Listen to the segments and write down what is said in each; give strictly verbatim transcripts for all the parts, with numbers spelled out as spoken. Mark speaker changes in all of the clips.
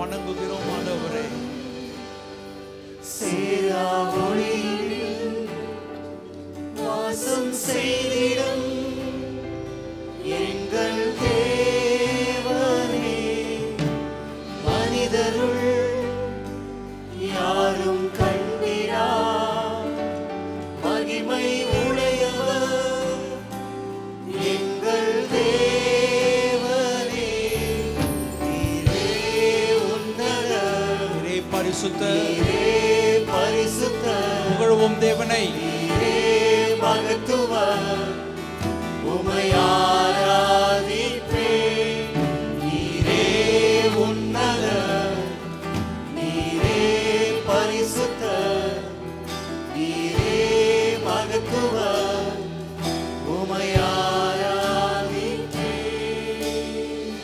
Speaker 1: வணங்குகிறோம் ஆண்டவரே.
Speaker 2: சேரா ஒளியில் வாசம் செய்திடும் எங்கள் தேவனே, மனிதருள் யாரும் கண்டிரா மகிமை உடையவர் எங்கள் தேவனே. நீரே உன்னதர்,
Speaker 1: நீரே பரிசுத்தர்,
Speaker 2: நீரே பரிசுத்தர்.
Speaker 1: புகழுவோம் தேவனை.
Speaker 2: நீரே மகத்துவர், உம்மை ஆராதிப்பேன். நீரே உன்னதர், நீரே பரிசுத்தர், நீரே மகத்துவர், உம்மை ஆராதிப்பேன்.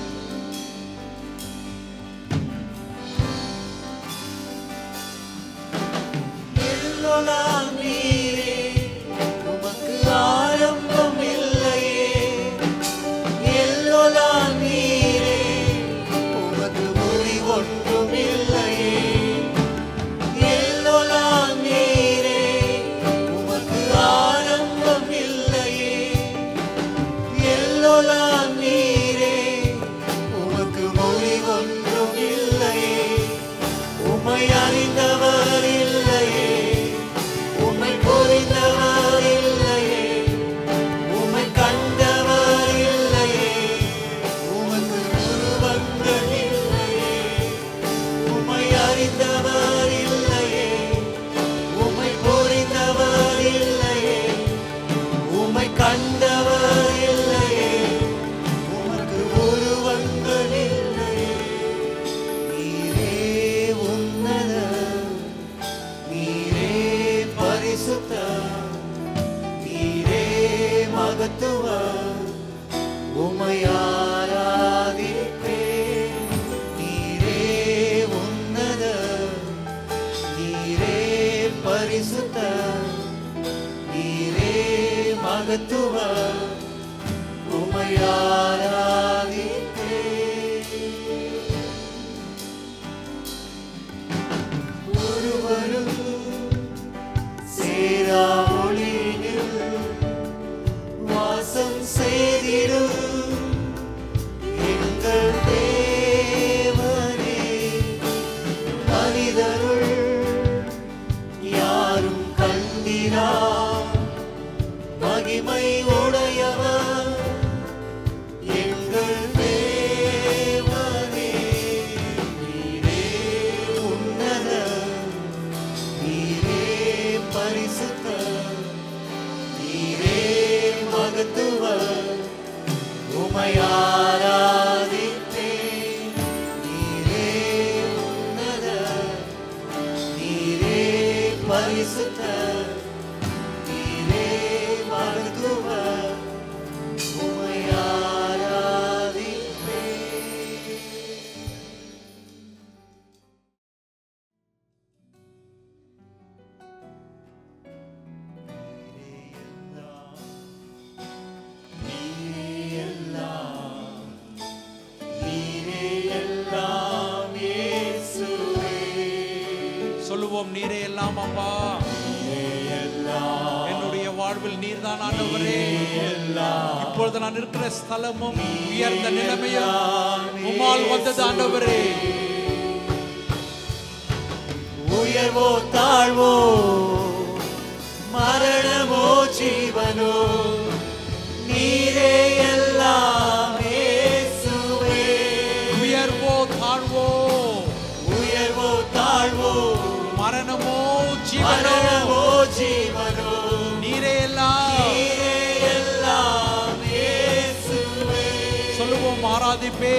Speaker 2: எல்லோலாம் நீரே, உமக்கு ஆரம்பம் இல்லையே. எல்லோலாம் நீரே, உமக்கு முடிவொன்றும் இல்லையே. எல்லோலாம் நீரே, உமக்கு ஆரம்பம் இல்லையே. எல்லோலாம் நீரே, உமக்கு முடிவொன்றும் இல்லையே. உம்மை அறிந்தவர் இல்லையே, உம்மை புரிந்தவர் இல்லையே, உம்மை கண்டவர் இல்லையே. உமக்கு உருவங்கள் இல்லையே, உம்மை அறிந்தவர் இல்லையே, உம்மை புரிந்தவர் இல்லையே, உம்மை கண்டவர் இல்லையே. உமக்கு உருவங்கள் இல்லையே. நீரே உன்னதர், நீரே பரிசுத்தர், நீரே மகத்துவர், உம்மை ஆராதிப்பேன். நீரே உன்னதர், நீரே பரிசுத்தர், நீரே மகத்துவர், உம்மை ஆராதிப்பேன். ஒருவரும் சேரா ஒளியில் வாசம் செய்திடும் எங்கள் தேவனே, மனிதருள் யாரும் கண்டிரா மகிமை உடையவர் எங்கள் தேவனே. நீரே உன்னதர், நீரே பரிசுத்தர், நீரே மகத்துவர், உம்மை ஆராதிப்பேன். நீரே உன்னதர், நீரே பரிசுத்தர், நீரே மகத்துவர், உம்மை ஆராதிப்பேன். நீரே எல்லாம், நீரே எல்லாம் இயேசுவே.
Speaker 1: சொல்லுவோம், நீரே எல்லாம் அப்பா. என்னுடைய வாழ்வில் நீர்தான் ஆண்டவரே. இப்பொழுது நான் இருக்கிற ஸ்தலமும் உயர்ந்த நிலைமையும் உம்மால் வந்தது ஆண்டவரே.
Speaker 2: உயர்வோ தாழ்வோ, மரணமோ ஜீவனோ, நீரே எல்லாம் இயேசுவே.
Speaker 1: உயர்வோ தாழ்வோ,
Speaker 2: உயர்வோ தாழ்வோ,
Speaker 1: மரணமோ ஜீவனோ,
Speaker 2: மரணமோ ஜீவனோ,
Speaker 1: நீரே எல்லாம்.
Speaker 2: நீரே எல்லாம் இயேசுவே.
Speaker 1: சொல்லுவோம், ஆராதிப்பே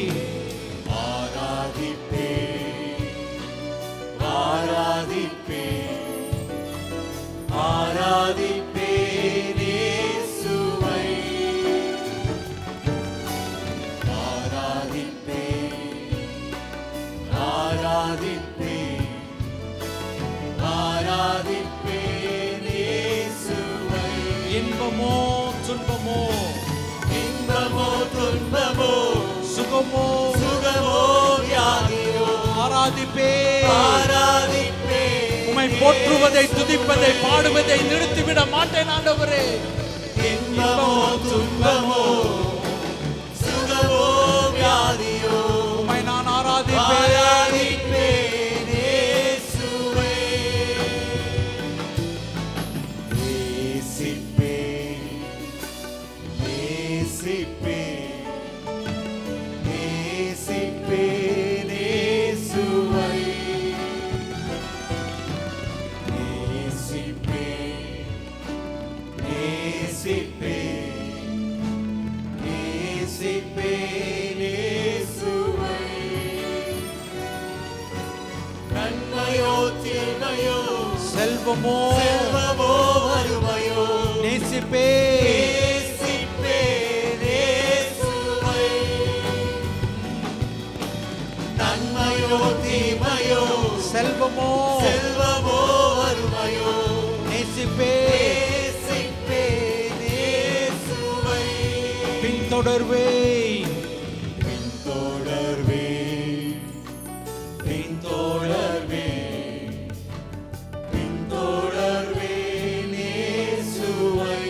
Speaker 2: ஆராதிப்பே ஆராதிப்பே ஆராதிப்பே இயேசுவை. ஆராதிப்பே ஆராதிப்பே ஆராதிப்பே இயேசுவை.
Speaker 1: இன்பமோ துன்பமோ,
Speaker 2: இன்பமோ துன்பமோ,
Speaker 1: சுகமோ
Speaker 2: சுகமோ வியாதி
Speaker 1: ஆராதிப்பேன்
Speaker 2: ஆராதிப்பேன்
Speaker 1: உம்மை போற்றுவதை துதிப்பதை பாடுவதை நிறுத்திவிட மாட்டேன் ஆண்டவரே.
Speaker 2: இன்பமோ துன்பமோ சுகமோ வியாதியோ
Speaker 1: உம்மை நான் ஆராதிப்பேன்
Speaker 2: ஆராதிப்பேன் இயேசுவே. நேசிப்பேன் நேசிப்பேன் நேசிப்பேன் இயேசுவை. நேசிப்பேன் நேசிப்பேன் நேசிப்பேன் இயேசுவை. நன்மையோ தீமையோ
Speaker 1: செல்வமோ
Speaker 2: செல்வமோ வறுமையோ
Speaker 1: நேசிப்பேன்
Speaker 2: நேசிப்பேன் இயேசுவை. நன்மையோ தீமையோ
Speaker 1: செல்வமோ
Speaker 2: செல்வமோ வறுமையோ
Speaker 1: நேசிப்பேன்
Speaker 2: நேசிப்பேன் இயேசுவை.
Speaker 1: பின்தொடர்வேன்
Speaker 2: பின்தொடர்வேன் பின்தொடர்வேன் பின்தொடர்வேன் இயேசுவை.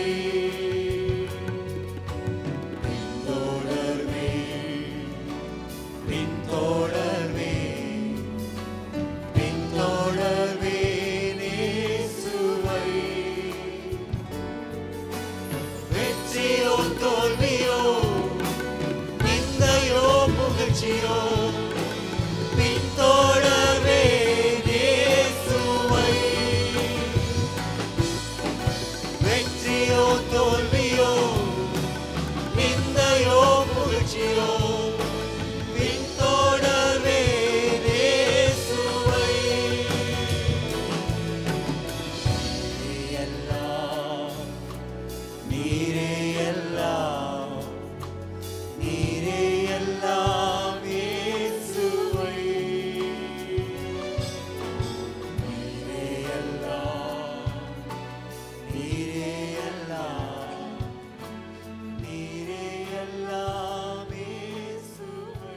Speaker 2: பின்தொடர்வேன் பின்தொடர்வேன் பின்தொடர்வேன் இயேசுவை. வெற்றியோ தோல்வியோ நிந்தையோ புகழ்ச்சியோ பின்தொடர்வேன் இயேசுவை. வெற்றியோ தோல்வியோ நிந்தையோ புகழ்ச்சியோ பின்தொடர்வேன் இயேசுவை. நீரே எல்லாம் நீரே எல்லாம் இயேசுவை. நீரே எல்லாம் நீரே எல்லாம் நீரே எல்லாம் இயேசுவை.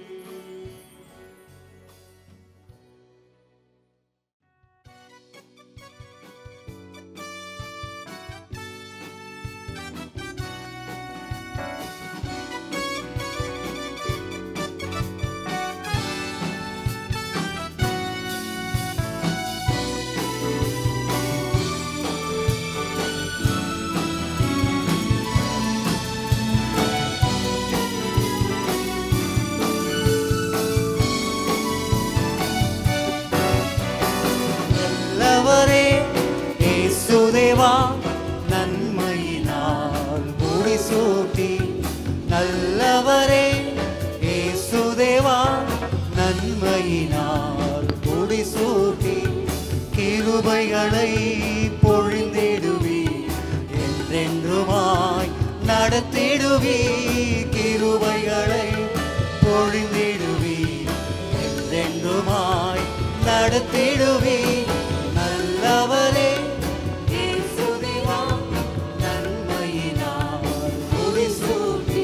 Speaker 2: நல்லவரே இயேசுதேவா நன்மையினால் முடிசூட்டி. நல்லவரே இயேசுதேவா நன்மையினால் முடிசூட்டி. கிருபைகளை பொழிந்திடுவி என்றென்றுமாய் நடத்திடுவி. கிருபைகளை பொழிந்திடுவி என்றென்றுமாய் நடத்திடுவி. நல்லவரே இயேசுதேவா நன்மையினால் முடிசூட்டி.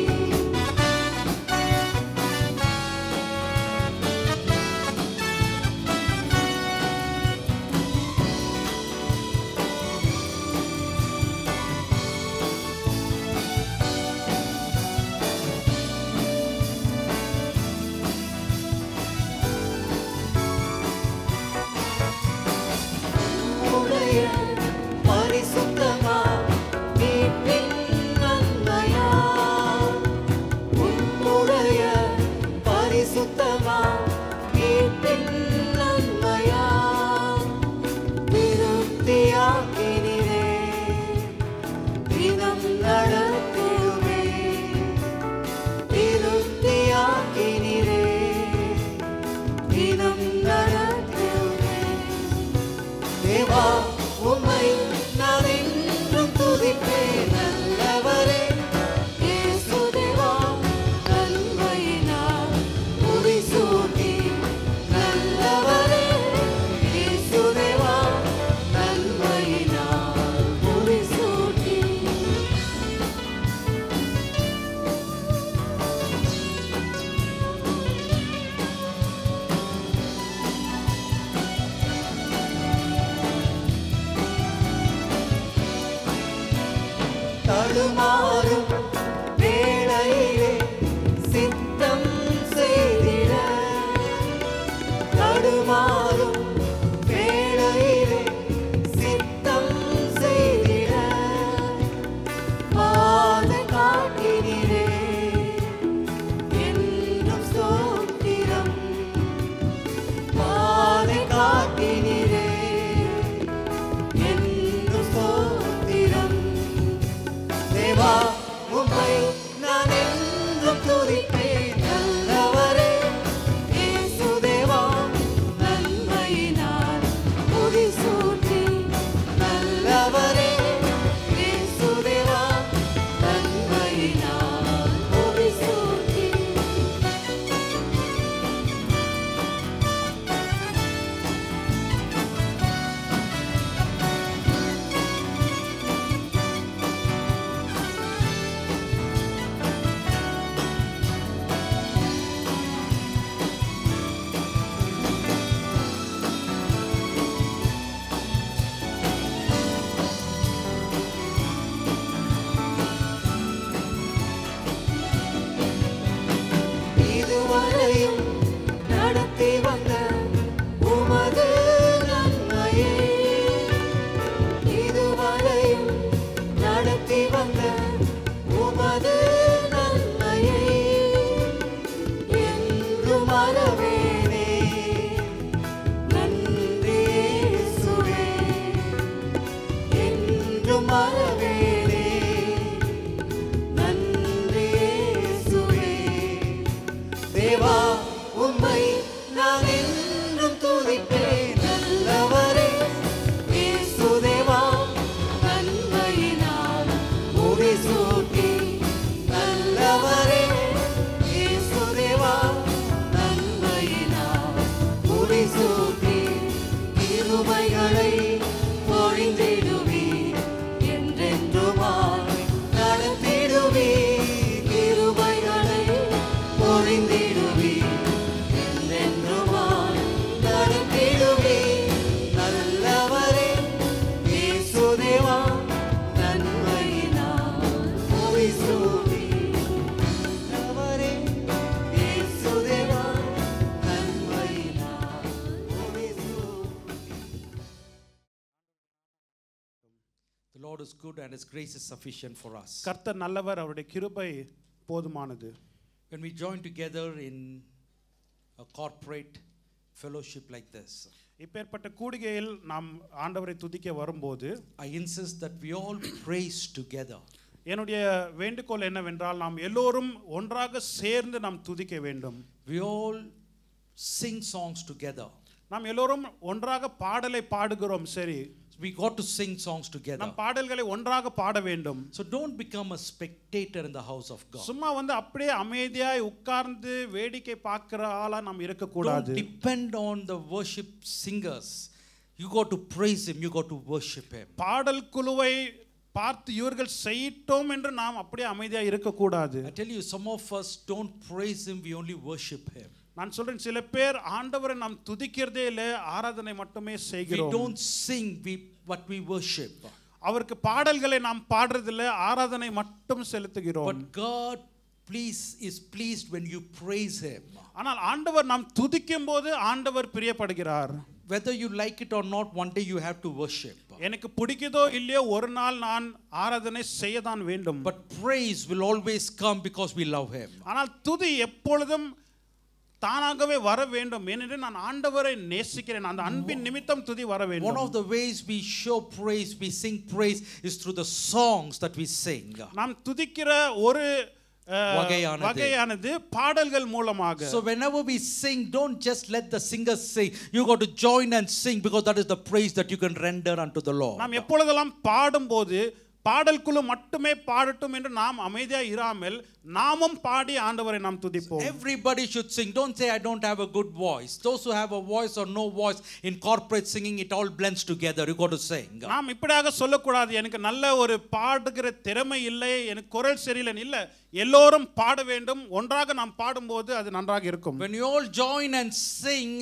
Speaker 2: பரிசுத்தமா மீட்பின் நன்மையா உன்னுடைய பரிசுத்தமா மீட்பின் நன்மையா திருப்தியாக்கினிரே தினம் நடத்திடுவே. திருப்தியாக்கினிரே தினம் நடத்திடுவே. தேவா உம் தடுமாறும் வேளையிலே சித்தம் செய்திட தடுமாறும் வேளையிலே சித்தம் செய்திட பாதை காட்டினீரே என்றும் ஸ்தோத்திரம் பாதை காட்டினீரே என்றும் ஸ்தோத்திரம் தேவா உம்மை நான் என்றும் துதிப்பேன் நல்லவரே இயேசு தேவா நன்மையினால் முடிசூட்டி நல்லவரே இயேசு தேவா நன்மையினால் முடிசூட்டி இதுவரையும் நடத்தி வந்த உமது நன்மையே இதுவரையும் நடத்தி வந்த உமது நன்மையே என்றும் மறவேனே நன்றி இயேசுவே என்றும் மறவேனே நன்றி இயேசுவே தேவா உம்மை நான் என்றும் துதிப்பேன் நல்லவரே இயேசு தேவா நன்மையினால் முடிசூட்டி நல்லவரே இயேசு தேவா நன்மையினால் முடிசூட்டி கிருபைகளை பொழிந்திடுவீர் என்றென்றுமாய் நடத்திடுவீர் கிருபைகளை பொழிந்திடுவீர் என்றென்றுமாய் நடத்திடுவீர் நல்லவரே இயேசு தேவா நன்மையினால் முடிசூட்டி நல்லவரே இயேசு தேவா நன்மையினால் முடிசூட்டி
Speaker 1: The Lord is good and His grace is sufficient for us.
Speaker 3: கர்த்தர் நல்லவர், அவருடைய கிருபை போதுமானது.
Speaker 1: When we join together in a corporate fellowship like this,
Speaker 3: இப்பேற்பட்ட கூடிகையில் நாம் ஆண்டவரை துதிக்க வரும்போது
Speaker 1: I insist that we all praise together.
Speaker 3: என்னுடைய வேண்டுகோள் என்னவென்றால் நாம் எல்லோரும் ஒன்றாக சேர்ந்து நாம் துதிக்க வேண்டும்.
Speaker 1: We all sing songs together.
Speaker 3: நாம் எல்லோரும் ஒன்றாக பாடலை பாடுகிறோம். சரி,
Speaker 1: We got to sing songs together.
Speaker 3: நாம் பாடல்களை ஒன்றாக பாட வேண்டும்.
Speaker 1: So don't become a spectator in the house of God.
Speaker 3: சும்மா வந்து அப்படியே அமைதியாய் உட்கார்ந்து வேடிக்கை பார்க்கிற ஆளா நாம் இருக்க கூடாது.
Speaker 1: Don't depend on the worship singers. You got to praise Him. You got to worship Him.
Speaker 3: பாடல் குழுவை பார்த்து இவர்கள் செய்யட்டும் என்று நாம் அப்படியே அமைதியாக இருக்கக்கூடாது.
Speaker 1: I tell you, some of us don't praise Him. We only worship Him.
Speaker 3: நான் சொல்றேன், சில பேர் ஆண்டவரை நாம் துதிக்கிறதே இல்லை, ஆராதனை மட்டுமே
Speaker 1: We
Speaker 3: செய்கிறோம்.
Speaker 1: don't sing we what we worship.
Speaker 3: அவருக்கு பாடல்களை நாம் பாடுறதில்லை, ஆராதனை மட்டும் செலுத்துகிறோம்.
Speaker 1: But God please is pleased when you praise Him.
Speaker 3: ஆனால் ஆண்டவர் நாம் துதிக்கும் போது ஆண்டவர் பிரியப்படுகிறார்.
Speaker 1: Whether you like it or not, one day you have to worship.
Speaker 3: எனக்கு பிடிக்குதோ இல்லையோ ஒரு நாள் நான் ஆராதனை செய்யதான் வேண்டும்.
Speaker 1: But praise will always come because we love Him.
Speaker 3: ஆனால் துதி எப்பொழுதும் தானாகவே வர வேண்டும், ஏனென்று நான் ஆண்டவரை நேசிக்கிறேன். அந்த அன்பின் நிமித்தம் துதி வர வேண்டும்.
Speaker 1: One of the ways we show praise, we sing praise, is through the songs that we sing.
Speaker 3: நாம் துதிக்கிற ஒரு வகையானது பாடல்கள் மூலமாக.
Speaker 1: So whenever we sing, don't just let the singers sing. You got to join and sing, because that is the praise that you can render unto the Lord.
Speaker 3: நாம் எப்பொழுதெல்லாம் பாடும்போது பாடல் குழு மட்டுமே பாடட்டும் என்று நாம் அமைதியாக இராமல் நாமும் பாடி ஆண்டவரை நாம் துதிப்போம்.
Speaker 1: Everybody should sing. Don't say I don't have a good voice. Those who have a voice or no voice, in corporate singing it all blends together. You got to sing.
Speaker 3: நாம் இப்படியாக சொல்லக்கூடாது, எனக்கு நல்ல ஒரு பாடுகிற திறமை இல்லை, எனக்கு குரல் சரியில்லை இல்லை. எல்லோரும் பாட வேண்டும். ஒன்றாக நாம் பாடும்போது அது நன்றாக இருக்கும்.
Speaker 1: When you all join and sing,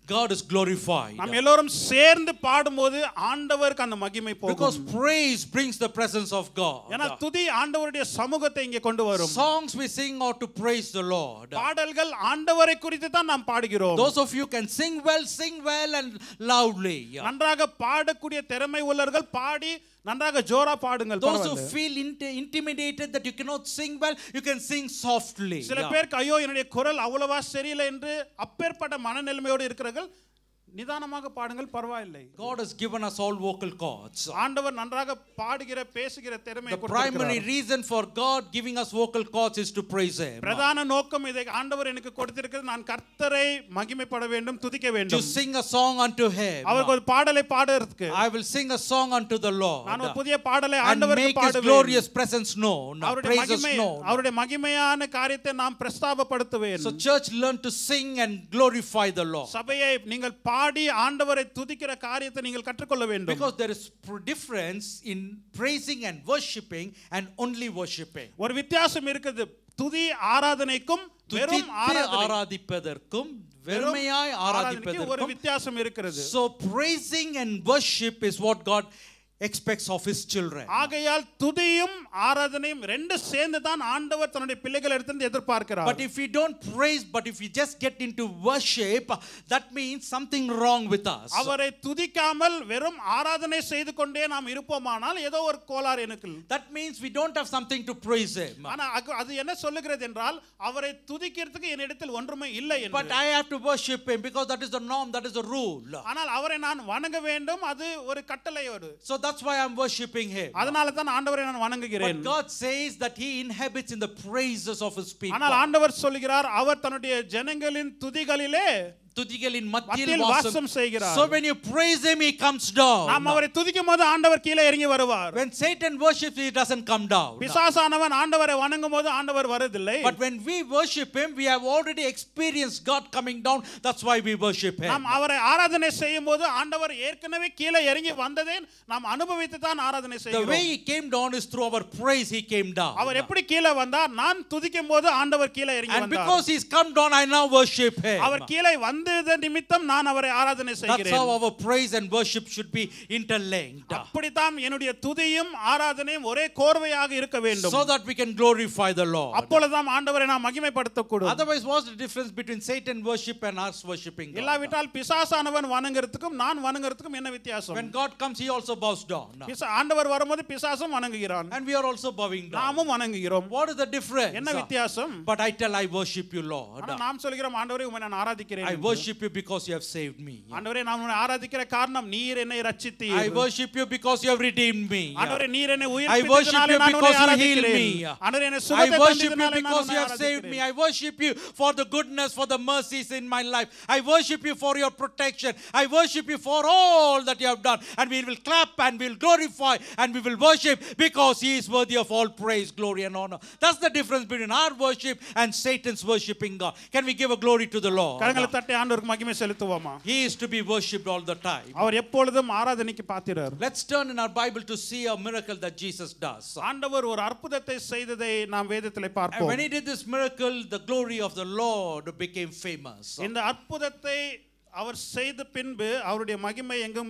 Speaker 1: God is glorified.
Speaker 3: நாம் எல்லோரும் சேர்ந்து பாடும்போது ஆண்டவருக்கு அந்த மகிமை போகும்.
Speaker 1: Because praise brings the presence of God.
Speaker 3: ஏனா துதி ஆண்டவருடைய சமூகத்தை இங்கே கொண்டு வரும்.
Speaker 1: Songs we sing are to praise the Lord.
Speaker 3: பாடல்கள் ஆண்டவரை குறித்து தான் நாம் பாடுகிறோம்.
Speaker 1: Those of you can sing well, sing well and loudly.
Speaker 3: நன்றாக பாடக்கூடிய திறமை உள்ளவர்கள் பாடி நன்றாக ஜோரா பாடுங்கள்.
Speaker 1: Those who feel intimidated that you cannot sing well, you can sing softly.
Speaker 3: சில பேருக்கு ஐயோ என்னுடைய குரல் அவ்வளவா சரியில்லை என்று அப்பேற்பட்ட மனநிலைமையோடு இருக்கிறார்கள். நிதானமாக பாடுங்கள், பரவாயில்லை.
Speaker 1: God has given us all vocal cords.
Speaker 3: ஆண்டவர் நன்றாக பாடுகிற பேசுகிற திறமையை கொடுத்திருக்கிறார்.
Speaker 1: The primary reason for God giving us vocal cords is to praise him.
Speaker 3: பிரதான நோக்கம் இதை ஆண்டவர் எனக்கு கொடுத்திருக்கிறது, நான் கர்த்தரை மகிமைப்பட வேண்டும், துதிக்க வேண்டும்.
Speaker 1: To sing a song unto him.
Speaker 3: அவருக்கு ஒரு பாடலை பாடுறதுக்கு.
Speaker 1: I will sing a song unto the Lord.
Speaker 3: நான் ஒரு புதிய பாடலை ஆண்டவருக்கு பாடுவேன்.
Speaker 1: And make his glorious presence known. Praises known.
Speaker 3: அவருடைய மகிமையான காரியத்தை நாம் பிரஸ்தாபப்படுத்துவேன்.
Speaker 1: So church learn to sing and glorify the Lord.
Speaker 3: சபையை நீங்கள் பாடி ஆண்டவரை துதிக்கிற காரியத்தை நீங்கள் கற்றுக்கொள்ள வேண்டும்.
Speaker 1: Because there is difference in praising and worshiping and only worshiping.
Speaker 3: ஒரு வித்தியாசம் இருக்குது துதி ஆராதனைக்கும் வெறும்
Speaker 1: ஆராதிப்பதற்கும் வெறுமையாய் ஆராதிப்பதற்கும்
Speaker 3: ஒரு வித்தியாசம் இருக்கிறது.
Speaker 1: So praising and worship is what God expects of his children.
Speaker 3: ஆகையால் துதியும் ஆராதனையும் ரெண்டு சேர்ந்து தான் ஆண்டவர் தன்னுடைய பிள்ளைகளிடத்திலிருந்து எதிர்பார்க்கிறார்.
Speaker 1: But if we don't praise, but if we just get into worship, that means something wrong with us.
Speaker 3: அவரை துதிக்காமல் வெறும் ஆராதனை செய்து கொண்டே நாம் இருப்போமானால் ஏதோ ஒரு கோளாறு எனக்கு.
Speaker 1: That means we don't have something to praise him.
Speaker 3: ஆனா அது என்ன சொல்லுகிறது என்றால் அவரை துதிக்கிறதுக்கு என்னிடத்தில் ஒன்றுமே இல்லை என்று.
Speaker 1: But I have to worship him because that is the norm, that is the rule.
Speaker 3: ஆனால் அவரை நான் வணங்க வேண்டும், அது ஒரு கட்டளையோடு.
Speaker 1: So that's why I'm worshiping him.
Speaker 3: அதனால தான் ஆண்டவரை நான் வணங்குகிறேன்.
Speaker 1: But God says that he inhabits in the praises of his people.
Speaker 3: ஆனால் ஆண்டவர் சொல்கிறார் அவர் தன்னுடைய ஜனங்களின் துதிகளிலே
Speaker 1: துதிகளின் மத்தியில் வாசம்
Speaker 3: செய்கிறார்.
Speaker 1: So when you praise him, he comes down.
Speaker 3: நாம் அவரை துதிக்கும்போது ஆண்டவர் கீழே இறங்கி வருவார்.
Speaker 1: When Satan worships, he doesn't come down.
Speaker 3: பிசாசானவன் ஆண்டவரை வணங்கும்போது ஆண்டவர் வருவதில்லை.
Speaker 1: But when we worship him, we have already experienced God coming down. That's why we worship him.
Speaker 3: நாம் அவரை ஆராதனை செய்யும்போது ஆண்டவர் ஏற்கனவே கீழே இறங்கி வந்ததை நாம் அனுபவித்து தான் ஆராதனை செய்கிறோம்.
Speaker 1: The way he came down is through our praise he came down.
Speaker 3: அவர் எப்படி கீழே வந்தார்? நான் துதிக்கும்போது ஆண்டவர் கீழே இறங்கி வந்தார்.
Speaker 1: And because he's come down, I now worship him.
Speaker 3: அவர் கீழே வந்தத நிமித்தம் நான் அவரை ஆராதனை செய்கிறேன்.
Speaker 1: That's how our praise and worship should be interlinked.
Speaker 3: அப்படிதான் என்னுடைய துதியும் ஆராதனையும் ஒரே கோர்வையாக இருக்க வேண்டும்.
Speaker 1: So that we can glorify the Lord.
Speaker 3: அப்பொழுதுதான் ஆண்டவரை நாம் மகிமைப்படுத்த கூடும்.
Speaker 1: Otherwise, what's the difference between Satan worship and us worshiping God?
Speaker 3: இல்லாவிட்டால் பிசாசானவன் வணங்குறதுக்கும் நான் வணங்குறதுக்கும் என்ன வித்தியாசம்?
Speaker 1: When God comes, he also bows down.
Speaker 3: ஆண்டவர் வரும்போது பிசாசும் வணங்குகிறான்.
Speaker 1: And we are also bowing down.
Speaker 3: நாமும் வணங்குகிறோம்.
Speaker 1: What is the difference?
Speaker 3: என்ன வித்தியாசம்?
Speaker 1: But I tell I worship you, Lord.
Speaker 3: ஆனா நாம் சொல்கிறோம் ஆண்டவரே உம்மை நான் ஆராதிக்கிறேன்.
Speaker 1: I worship you because you have saved me.
Speaker 3: ஆண்டவரே நான் உம்மை ஆராதிக்கிற காரணம் நீர் என்னை ரட்சித்தீர்.
Speaker 1: I worship you because you have redeemed me.
Speaker 3: ஆண்டவரே நீர் என்னை
Speaker 1: I worship you because you healed me.
Speaker 3: ஆண்டவரே என்னை
Speaker 1: I
Speaker 3: சுகத்தை
Speaker 1: worship you
Speaker 3: தந்ததினாலே
Speaker 1: because you have saved me. I worship you for the goodness, for the mercies in my life. I worship you for your protection. I worship you for all that you have done. And we will clap and we will glorify and we will worship because he is worthy of all praise, glory and honor. That's the difference between our worship and Satan's worshiping God. Can we give a glory to the Lord?
Speaker 3: கரங்களை தட்டி ஆண்டவருக்கு மகிமை செலுத்துவோமா?
Speaker 1: He is to be worshipped all the time.
Speaker 3: அவர் எப்பொழுதும் ஆராதனைக்கு பாத்திரர்.
Speaker 1: Let's turn in our Bible to see a miracle that Jesus does.
Speaker 3: ஆண்டவர் ஒரு அற்புதத்தை செய்ததை நாம் வேதத்திலே
Speaker 1: And
Speaker 3: பார்ப்போம்.
Speaker 1: when he did this miracle, the glory of the Lord became famous.
Speaker 3: இந்த அற்புதத்தை அவர் செய்த பின்பு அவருடைய மகிமை எங்கும்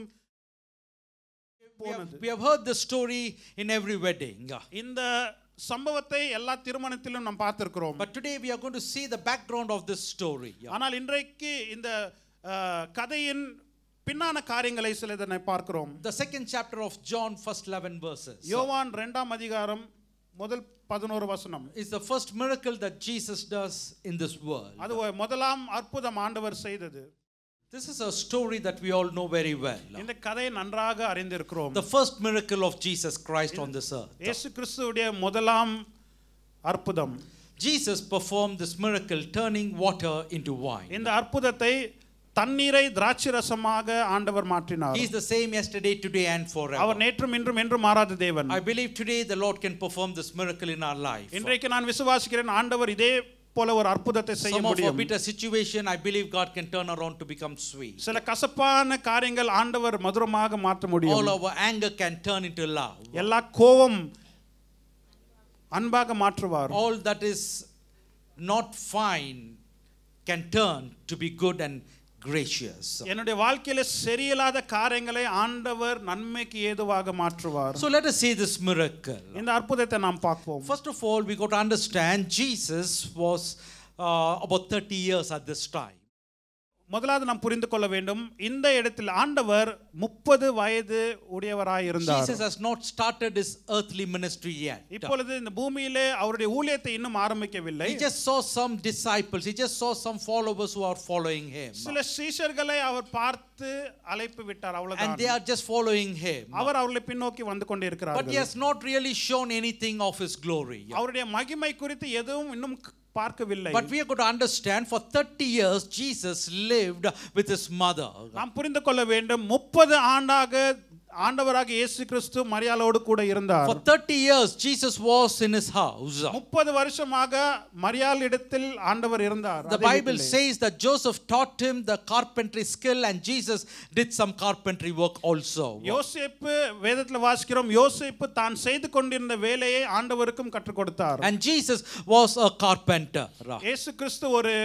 Speaker 3: போனது.
Speaker 1: We have heard this story in every wedding.
Speaker 3: இந்த சம்பவத்தை எல்லா திருமணத்திலும் நாம் பார்த்திருக்கிறோம்.
Speaker 1: But today we are going to see the background of this story.
Speaker 3: ஆனால் இன்றைக்கு இந்த கதையின் பின்னான காரியங்களை சிலதனை பார்க்கிறோம்.
Speaker 1: The second chapter of John, first eleven verses.
Speaker 3: யோவான் இரண்டாம் அதிகாரம் முதல் பதினொரு வசனம்.
Speaker 1: Is the first miracle that Jesus does in this world.
Speaker 3: அது முதலாம் அற்புதம் ஆண்டவர் செய்தது.
Speaker 1: This is a story that we all know very well.
Speaker 3: இந்த கதையை நன்றாக அறிந்திருக்கிறோம்.
Speaker 1: The first miracle of Jesus Christ on this earth.
Speaker 3: இயேசு கிறிஸ்துவுடைய முதலாம் அற்புதம்.
Speaker 1: Jesus performed this miracle turning water into wine.
Speaker 3: இந்த அற்புதத்தை தண்ணீரை திராட்சைரசமாக ஆண்டவர் மாற்றினார்.
Speaker 1: He is the same yesterday, today and forever.
Speaker 3: அவர் நேற்றும் இன்றும் என்றும் மாறாத தேவன்.
Speaker 1: I believe today the Lord can perform this miracle in our life.
Speaker 3: இன்றைக்கு நான் விசுவாசிக்கிறேன் ஆண்டவர் இதே போல ஒரு அற்புதத்தை செய்ய முடியும்.
Speaker 1: Some of a bitter situation, I believe God can turn around to become sweet.
Speaker 3: சில கசப்பான காரியங்கள் ஆண்டவர் மதுரமாக மாற்ற முடியும்.
Speaker 1: All our anger can turn into love.
Speaker 3: எல்லா கோபம் அன்பாக மாற்றுவார்.
Speaker 1: All that is not fine can turn to be good and gracious.
Speaker 3: என்னுடைய வாழ்க்கையில சரியில்லாத காரியங்களை ஆண்டவர் நன்மைக்கு ஏதுவாக மாற்றுவார்.
Speaker 1: So let us see this miracle.
Speaker 3: இந்த அற்புதத்தை நாம் பார்ப்போம்.
Speaker 1: First of all, we got to understand Jesus was uh, about thirty years at this time.
Speaker 3: முதலாவது நாம் புரிந்து கொள்ள வேண்டும், இந்த இடத்தில் ஆண்டவர் முப்பது வயது உடையவராய் இருந்தார்.
Speaker 1: Jesus has not started his earthly ministry yet.
Speaker 3: இப்பொழுது இந்த பூமியிலே அவருடைய ஊழியத்தை இன்னும் ஆரம்பிக்கவில்லை.
Speaker 1: He just saw some disciples. He just saw some followers who are following him.
Speaker 3: சில சீஷர்களை அவர் பார்த்து அழைப்பு விட்டார், அவ்வளவுதான்.
Speaker 1: And they are just following him.
Speaker 3: அவர் அவர்களை பின்னோக்கி வந்து கொண்டிருக்கிறார்.
Speaker 1: But he has not really shown anything of his glory.
Speaker 3: அவருடைய மகிமை குறித்து எதுவும் இன்னும் பார்க்கவில்லை.
Speaker 1: But we have got to understand, for thirty years Jesus lived with his mother.
Speaker 3: நாம் புரிந்து கொள்ள வேண்டும், முப்பது ஆண்டாக ஆண்டவராக இயேசு கிறிஸ்து மரியாளோடு கூட இருந்தார்.
Speaker 1: For thirty years Jesus was in his house.
Speaker 3: முப்பது வருஷமாக மரியாள் இடத்தில் ஆண்டவர் இருந்தார்.
Speaker 1: The Bible says that Joseph taught him the carpentry skill and Jesus did some carpentry work also.
Speaker 3: யோசேப்பு வேதத்தில் வாசிக்கிறோம், யோசேப்பு தான் செய்து கொண்டிருந்த வேலையை ஆண்டவருக்கும் கற்றுக் கொடுத்தார்.
Speaker 1: And Jesus was a carpenter.
Speaker 3: இயேசு கிறிஸ்து ஒரு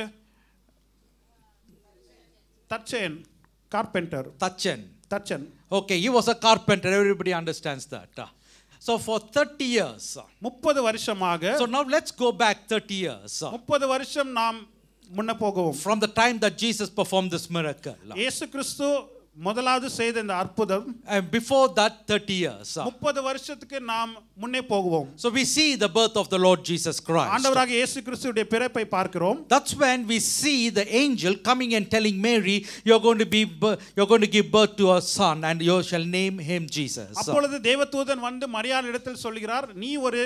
Speaker 3: தச்சன், கார்பெண்டர்.
Speaker 1: Tachan.
Speaker 3: தச்சன்.
Speaker 1: Okay, he was a carpenter. Everybody understands that. So for thirty years.
Speaker 3: முப்பது வருஷமாக.
Speaker 1: So now let's go back thirty years.
Speaker 3: முப்பது வருஷம் நாம் முன்ன போகவும்.
Speaker 1: From the time that Jesus performed this miracle.
Speaker 3: இயேசு கிறிஸ்து முதலாவது செய்த இந்த அற்புதம்.
Speaker 1: And before that thirty years.
Speaker 3: முப்பது வருஷத்துக்கு நாம் முன்னே போகுவோம்.
Speaker 1: So we see the birth of the Lord Jesus Christ.
Speaker 3: ஆண்டவராகிய இயேசு கிறிஸ்துவின் பிறப்பை பார்க்கிறோம்.
Speaker 1: That's when we see the angel coming and telling Mary, you're going to be you're going to give birth to a son and you shall name him Jesus.
Speaker 3: அப்பொழுது தேவதூதன் வந்து மரியாள் இடத்தில் சொல்கிறார், நீ ஒரு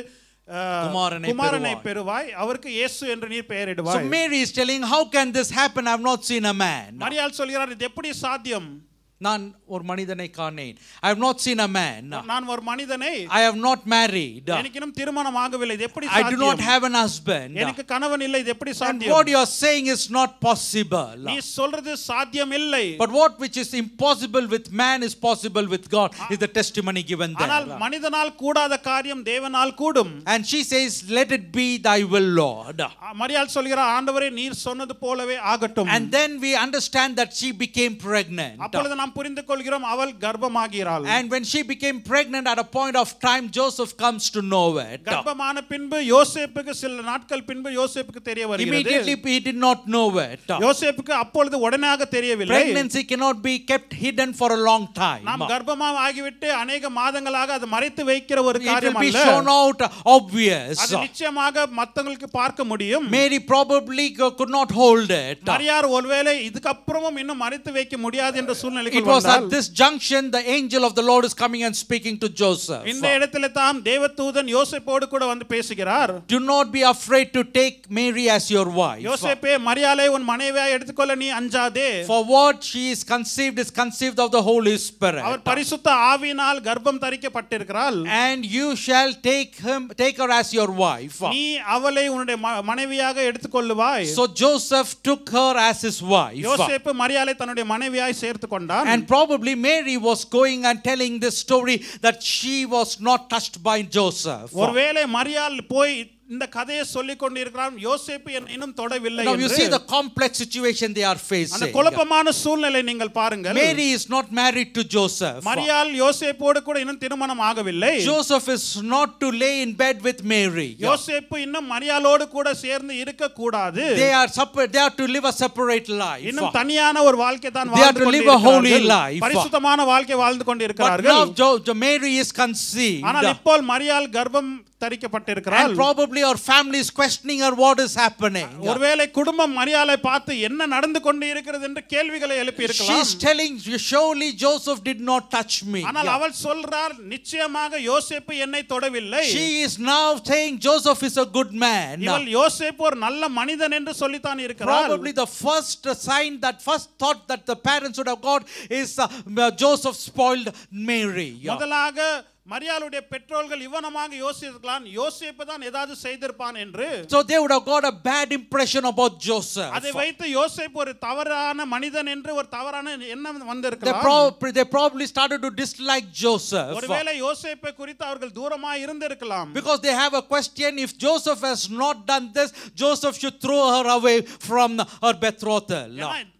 Speaker 3: குமாரனை பெறுவாய், அவருக்கு இயேசு என்று நீர் பெயரிடுவாய்.
Speaker 1: So Mary is telling, how can this happen? I have not seen a man.
Speaker 3: மரியாள் சொல்கிறார், இது எப்படி சாத்தியம்?
Speaker 1: நான் ஒரு மனிதனை காணேன். I have not seen a man.
Speaker 3: நான் ஒரு மனிதனை
Speaker 1: I have not married.
Speaker 3: எனக்கு இன்னும் திருமணம் ஆகவில்லை, இது எப்படி
Speaker 1: I
Speaker 3: சாத்தியம்?
Speaker 1: do not have an husband.
Speaker 3: எனக்கு கணவன் இல்லை, இது எப்படி
Speaker 1: And
Speaker 3: சாத்தியம்?
Speaker 1: what you are saying is not possible.
Speaker 3: நீ சொல்றது சாத்தியம் இல்லை.
Speaker 1: But what which is impossible with man is possible with God is the testimony given there.
Speaker 3: ஆனால் மனிதனால் கூடாத காரியம் தேவனால் கூடும்.
Speaker 1: And she says, let it be thy will, Lord.
Speaker 3: மரியாள் சொல்கிறார், ஆண்டவரே நீர் சொன்னது போலவே ஆகட்டும்.
Speaker 1: And then we understand that she became pregnant.
Speaker 3: அப்பொழுது நாம் புரிந்து கொள்கிறோம், அவள் கர்ப்பமாகிறாள்.
Speaker 1: And when she became pregnant, at a point of time Joseph comes to know it.
Speaker 3: கர்ப்பமான பின்பு யோசேப்புக்கு சில நாட்கள் பின்பு யோசேப்புக்கு தெரிய வருகிறது.
Speaker 1: Immediately he did not know it.
Speaker 3: யோசேப்புக்கு அப்பொழுது உடனேயாக தெரியவில்லை.
Speaker 1: Pregnancy cannot be kept hidden for a long time.
Speaker 3: நாம் கர்ப்பமாக ஆகிவிட்டு अनेक மாதங்களாக அது மறைத்து வைக்கிற ஒரு காரியம் அல்ல.
Speaker 1: It will be shown out obvious.
Speaker 3: அது நிச்சயமாக மத்தவங்களுக்கு பார்க்க முடியும்.
Speaker 1: Mary probably could not hold it.
Speaker 3: மரியாள் ஒருவேளை இதுக்கு அப்புறமும் இன்னும் மறைத்து வைக்க முடியாது என்ற சூழ்நிலைக்கு
Speaker 1: It was at this junction the angel of the Lord is coming and speaking to Joseph.
Speaker 3: இந்த இடத்திலே தான் தேவதூதன் யோசேப்போடு கூட வந்து பேசுகிறார்.
Speaker 1: Do not be afraid to take Mary as your wife.
Speaker 3: யோசேப்பே, மரியாளை உன் மனைவியாய் எடுத்துக்கொள்ள நீ அஞ்சாதே.
Speaker 1: For what she is conceived is conceived of the Holy Spirit.
Speaker 3: அவர் பரிசுத்த ஆவியினால் கர்ப்பம் தரிக்கப்பட்டிருக்கிறாள்.
Speaker 1: And you shall take him take her as your wife.
Speaker 3: நீ அவளை உன்னுடைய மனைவியாக எடுத்துக்கொள்ளுவாய்.
Speaker 1: So Joseph took her as his wife.
Speaker 3: யோசேப்பு மரியாளை தன்னுடைய மனைவியாய் சேர்த்துக்கொண்டான்.
Speaker 1: And probably Mary was going and telling this story that she was not touched by Joseph.
Speaker 3: ஒருவேளை மரியாள் போய் இந்த கதையை சொல்லிக் கொண்டிருக்கிறான், யோசேப்பு இன்னும் தொடவில்லை
Speaker 1: என்று. Now you see the complex situation they are facing.
Speaker 3: அந்த குழப்பமான சூழ்நிலை நீங்கள் பாருங்கள்.
Speaker 1: Mary is not married to Joseph.
Speaker 3: மரியாள் யோசேப்போடு கூட இன்னும் திருமணம் ஆகவில்லை.
Speaker 1: Joseph is not to lay in bed with Mary.
Speaker 3: யோசேப்பு இன்னும் மரியாளோடு கூட சேர்ந்து இருக்க கூடாது.
Speaker 1: They are separate. They are to live a separate life.
Speaker 3: இன்னும் தனியான ஒரு வாழ்க்கை தான்
Speaker 1: வாழ்ந்து
Speaker 3: கொண்டிருக்கிறார்கள்.
Speaker 1: They are to live a holy life.
Speaker 3: பரிசுத்தமான வாழ்க்கை வாழ்ந்து கொண்டிருக்கிறார்கள்.
Speaker 1: But now Mary is conceived.
Speaker 3: ஆனால் இப்போ மரியாள் கர்ப்பம் தரிக்கப்பட்டிருக்கிறாள்.
Speaker 1: And probably our family is questioning her what is happening.
Speaker 3: ஒருவேளை குடும்பம் மரியாளை பார்த்து என்ன நடந்து கொண்டு இருக்கிறது என்று கேள்விகளை எழுப்பி இருக்கலாம்.
Speaker 1: She is telling, surely Joseph did not touch me.
Speaker 3: ஆனால் அவள் சொல்றார், நிச்சயமாக யோசேப்பு என்னை தொடவில்லை.
Speaker 1: She is now saying Joseph is a good man.
Speaker 3: இவள் யோசேப்பு ஒரு நல்ல மனிதன் என்று சொல்லித்தான் இருக்கிறாள்.
Speaker 1: Probably the first sign, that first thought that the parents would have got is uh, Joseph spoiled Mary.
Speaker 3: முதலாக மரியாளுடைய பெற்றோர்கள் இவனமாக யோசிக்கலாம், யோசேப்பு தான் ஏதாவது செய்திருப்பான் என்று.
Speaker 1: So they would have got a bad impression about Joseph.
Speaker 3: அதை வைத்து யோசேப்பு ஒரு தவறான மனிதன் என்று ஒரு தவறான எண்ணம் வந்திருக்கலாம்.
Speaker 1: They, pro- they probably started to dislike Joseph.
Speaker 3: ஒருவேளை யோசேப்பை குறித்து அவர்கள் தூரமாக இருந்திருக்கலாம்.
Speaker 1: Because they have a question, if Joseph has not done this, Joseph should throw her away from her betrothal.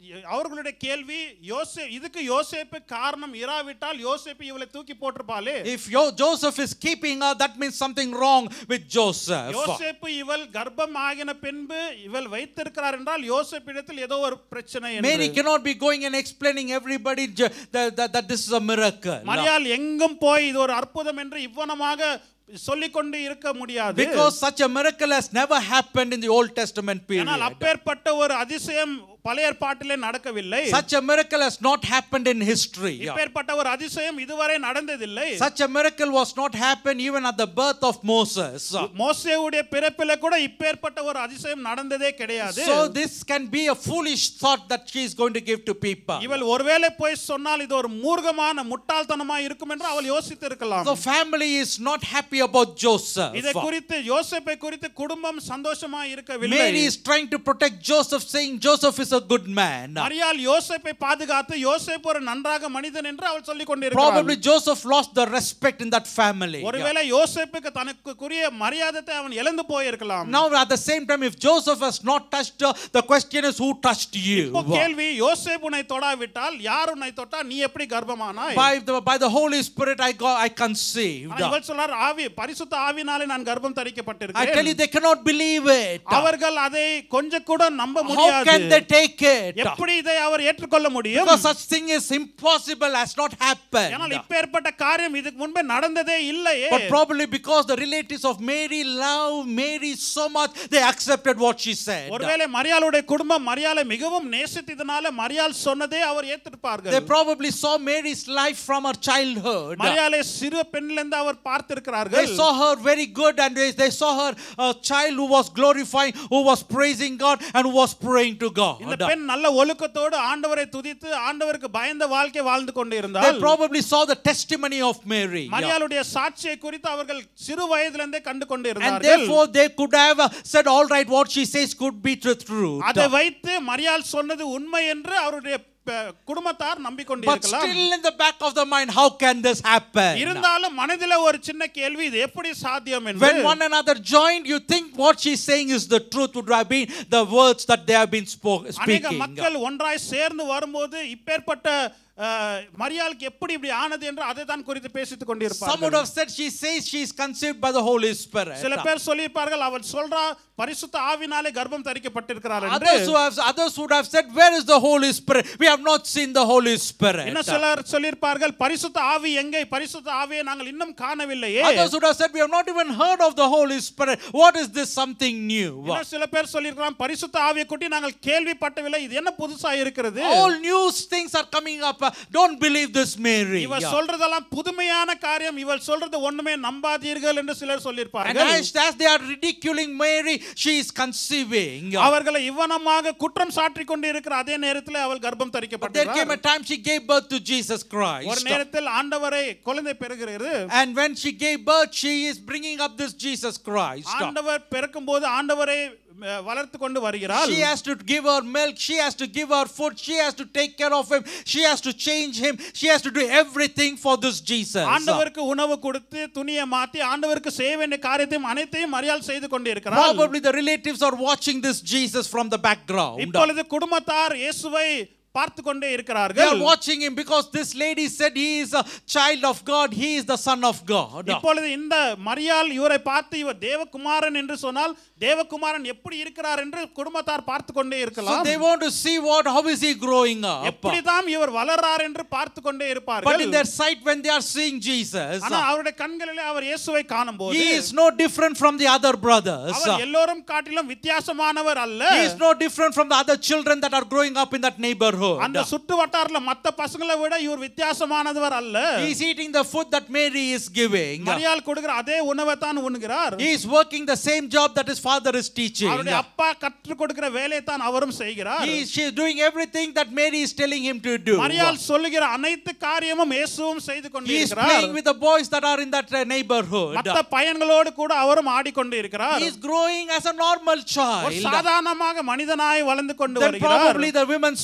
Speaker 3: அவர்களுடைய கேள்வி யோசே இதுக்கு யோசேப்பு காரணம் இராவிட்டால் யோசேப்பு இவளை தூக்கி போட்டிருப்பாளே.
Speaker 1: If Yo- Joseph is keeping her, that means something wrong with Joseph.
Speaker 3: யோசேப்பு இவள் கர்ப்பம் ஆகின பின்பு இவள் வைத்திருக்கிறார் என்றால் யோசேப்பிடத்தில் ஏதோ ஒரு பிரச்சனை என்று.
Speaker 1: Mary cannot be going and explaining everybody ju- that, that, that this is a miracle.
Speaker 3: மரியாள் எங்கும் போய் இது ஒரு அற்புதம் என்று இவ்வனமாக சொல்லிக்கொண்டு இருக்க முடியாது.
Speaker 1: Because such a miracle has never happened in the Old Testament period.
Speaker 3: ஆனால் அப்பேற்பட்ட ஒரு அதிசயம் பழைய ஏற்பாட்டிலே நடக்கவில்லை.
Speaker 1: Such a miracle has not happened in history.
Speaker 3: இப்பேற்பட்ட ஒரு அதிசயம் இதுவரை நடந்ததில்லை.
Speaker 1: Such a miracle was not happened even at the birth of Moses.
Speaker 3: மோசேவுடைய பிறப்பிலே கூட இப்பேற்பட்ட ஒரு அதிசயம் நடந்ததே கிடையாது.
Speaker 1: So this can be a foolish thought that she is going to give to people.
Speaker 3: இவள் ஒருவேளை போய் சொன்னால் இது ஒரு மூர்க்கமான முட்டாள்தனமா இருக்கும் என்று அவள் யோசித்திருக்கலாம்.
Speaker 1: The family is not happy about Joseph.
Speaker 3: இதை குறித்து யோசேப்பை குறித்து குடும்பம் சந்தோஷமா இருக்கவில்லை.
Speaker 1: Mary is trying to protect Joseph, saying Joseph is a good man.
Speaker 3: மரியாள் யோசேப்பை பாதுகாத்து யோசேப்பு ஒரு நன்றாக மனிதன் என்று அவள் சொல்லிக் கொண்டிருக்கிறாள்.
Speaker 1: Probably Joseph lost the respect in that family.
Speaker 3: ஒருவேளை யோசேப்புக்கு தனக்குரிய மரியாதையை அவன் இழந்து போயிருக்கலாம்.
Speaker 1: Now at the same time, if Joseph has not touched her, the question is who touched you?
Speaker 3: இப்போ கேள்வி யோசேப்பு உன்னை தொடாவிட்டால் யார் உன்னை தொட்டா நீ எப்படி கர்ப்பமானாய்?
Speaker 1: By the by the Holy Spirit I got I conceived.
Speaker 3: இவள் சொல்றார் ஆவி பரிசுத்த ஆவினாலே நான் கர்ப்பம் தரிக்கப்பட்டிருக்கிறேன்.
Speaker 1: I tell you they cannot believe it.
Speaker 3: அவர்கள் அதை கொஞ்சம் கூட நம்ப
Speaker 1: How
Speaker 3: முடியாது.
Speaker 1: can they take it?
Speaker 3: எப்படி இதை அவர் ஏற்றுக்கொள்ள முடியும்?
Speaker 1: Because such thing is impossible, has not happened.
Speaker 3: ஏனால் இப்பேற்பட்ட காரியம் இதுக்கு முன்பே நடந்ததே இல்லையே.
Speaker 1: But probably because the relatives of Mary love Mary so much, they accepted what she said.
Speaker 3: ஒருவேளை மரியாளுடைய குடும்பம் மரியாளை மிகவும் நேசித்ததனால மரியாள் சொன்னதே அவர் ஏற்றுப்பார்கள்.
Speaker 1: They probably saw Mary's life from her childhood.
Speaker 3: மரியாளை சிறு பெண்ணிலிருந்து அவர் பார்த்திருக்கிறார்கள்.
Speaker 1: They saw her very good and they, they saw her a child who was glorifying, who was praising God and who was praying to God.
Speaker 3: இந்த பெண் நல்ல ஒழுக்கத்தோடு ஆண்டவரை துதித்து ஆண்டவருக்கு பயந்த வாழ்க்கை வாழ்ந்து கொண்டிருந்தாள்.
Speaker 1: They probably saw the testimony of Mary.
Speaker 3: மரியாளுடைய சாட்சியை குறித்து அவர்கள் சிறு வயதிலிருந்தே கண்டு கொண்டிருந்தார்கள்.
Speaker 1: And therefore they could have said all right, what she says could be the truth.
Speaker 3: அதை வைத்து மரியாள் சொன்னது உண்மை என்று அவருடைய குடும்பத்தார்
Speaker 1: But
Speaker 3: நம்பிக்கொண்டிருக்கலாம்.
Speaker 1: still in the back of the mind, how can this happen?
Speaker 3: இருந்தாலும் மனதிலே ஒரு சின்ன கேள்வி இது எப்படி சாத்தியம் என்று.
Speaker 1: When one another joined, you think what she's saying is the truth would have been the words that they have been spoke,
Speaker 3: அநேக
Speaker 1: speaking.
Speaker 3: மக்கள் ஒன்றாய் சேர்ந்து வரும்போது இப்பேற்பட்ட மரியாளுக்கு எப்படி இப்படி ஆனது என்று அதை தான் குறித்து பேசித்துக்
Speaker 1: Some would
Speaker 3: கொண்டிருப்பார்கள்.
Speaker 1: have said she says she is conceived by the Holy Spirit.
Speaker 3: சில பேர் சொல்லியிருப்பார்கள் அவள் சொல்றா பரிசுத்த ஆவினாலே கர்ப்பம் தரிக்கப்பட்டிருக்கிறார் என்று.
Speaker 1: Others who have others would have said, where is the Holy Spirit? We have not seen the Holy Spirit.
Speaker 3: இன்னும் சிலர் சொல்லியிருப்பார்கள் பரிசுத்த ஆவி எங்கே? பரிசுத்த ஆவியை நாங்கள் இன்னும் காணவில்லையே.
Speaker 1: Others would have said, we have not even heard of the Holy Spirit. What is this something new?
Speaker 3: இன்னும் சில பேர் சொல்லியிருக்கிறாங்க பரிசுத்த ஆவியை குறித்து நாங்கள் கேள்விப்பட்டவில்லை, இது என்ன புதுசா இருக்கிறது?
Speaker 1: All new things are coming up. Don't believe this, Mary.
Speaker 3: இவள் சொல்றதெல்லாம் புதுமையான காரியம், இவள் சொல்றது ஒண்ணுமே நம்பாதீர்கள் என்று சிலர்
Speaker 1: And
Speaker 3: சொல்லியிருப்பார்கள்.
Speaker 1: as, as they are ridiculing Mary, she is conceiving.
Speaker 3: அவர்களை இவ்வனமாக குற்றம் சாட்டிக் கொண்டு இருக்கிற அதே நேரத்தில் அவள் கர்ப்பம்
Speaker 1: But there came
Speaker 3: தரிக்கப்பட்டார்.
Speaker 1: a time she gave birth to Jesus
Speaker 3: ஒரு
Speaker 1: Christ.
Speaker 3: நேரத்தில் ஆண்டவரை குழந்தை பெறுகிறது.
Speaker 1: And when she gave birth, she is bringing up this Jesus Christ.
Speaker 3: ஆண்டவர் பிறக்கும்போது ஆண்டவரை வளர்த்து கொண்டு வருகிறாள்.
Speaker 1: She has to give her milk, she has to give her food, she has to take care of him, she has to change him, she has to do everything for this Jesus.
Speaker 3: ஆண்டவருக்கு உணவு கொடுத்து துணியை மாத்தி ஆண்டவருக்கு செய்ய வேண்டிய காரியத்தையும் அனைத்தையும் மரியாள் செய்து கொண்டிருக்கிறாள்.
Speaker 1: Probably the relatives are watching this Jesus from the background.
Speaker 3: இப்பொழுது குடும்பத்தார் இயேசுவை பார்த்து கொண்டே
Speaker 1: They
Speaker 3: இருக்கிறார்கள்.
Speaker 1: are watching him because this lady said he is a child of God, he is the son of God.
Speaker 3: இப்பொழுது இந்த மரியாள் இவரை பார்த்து இவர் தேவகுமாரன் என்று சொன்னால் தேவகுமாரன் எப்படி இருக்கிறார் என்று குடும்பத்தார் பார்த்து கொண்டே
Speaker 1: So
Speaker 3: இருக்கலாம்.
Speaker 1: they want to see what how is he growing up.
Speaker 3: எப்படிதான் இவர் வளர்றார் என்று பார்த்து கொண்டே
Speaker 1: But
Speaker 3: இருப்பார்கள்.
Speaker 1: in their sight when they are seeing Jesus,
Speaker 3: ஆனா அவருடைய கண்களிலே அவர் இயேசுவை காணும்போது
Speaker 1: he is no different from the other brothers.
Speaker 3: அவர் எல்லோரும் காட்டிலும் வித்தியாசமானவர் அல்ல.
Speaker 1: He is no different from the other children that are growing up in that neighborhood.
Speaker 3: அந்த சுற்று வட்டாரத்துல மத்த பசங்களை விட இவர் வித்தியாசமானவர் அல்ல.
Speaker 1: He is eating the food that Mary is giving.
Speaker 3: மரியாள் கொடுக்கிற அதே உணவை தான் உண்கிறார்.
Speaker 1: He is working the same job that his father is teaching.
Speaker 3: அவருடைய அப்பா கற்றுக் கொடுக்கிற வேலையை தான் அவரும் செய்கிறார்.
Speaker 1: He is, she is doing everything that Mary is telling him to do.
Speaker 3: மரியாள் சொல்லுகிற அனைத்து காரியமும் இயேசுவும் செய்து
Speaker 1: He is
Speaker 3: கொண்டிருக்கிறார்.
Speaker 1: playing with the boys that are in that uh, neighborhood.
Speaker 3: மத்த பையன்களோடு கூட அவரும் ஆடிக்கொண்டிருக்கிறார்.
Speaker 1: He is growing as a normal
Speaker 3: ஒரு
Speaker 1: child.
Speaker 3: சாதாரணமாக மனிதனாய் வளர்ந்து கொண்டு
Speaker 1: Then
Speaker 3: வருகிறார்.
Speaker 1: probably the women's meeting is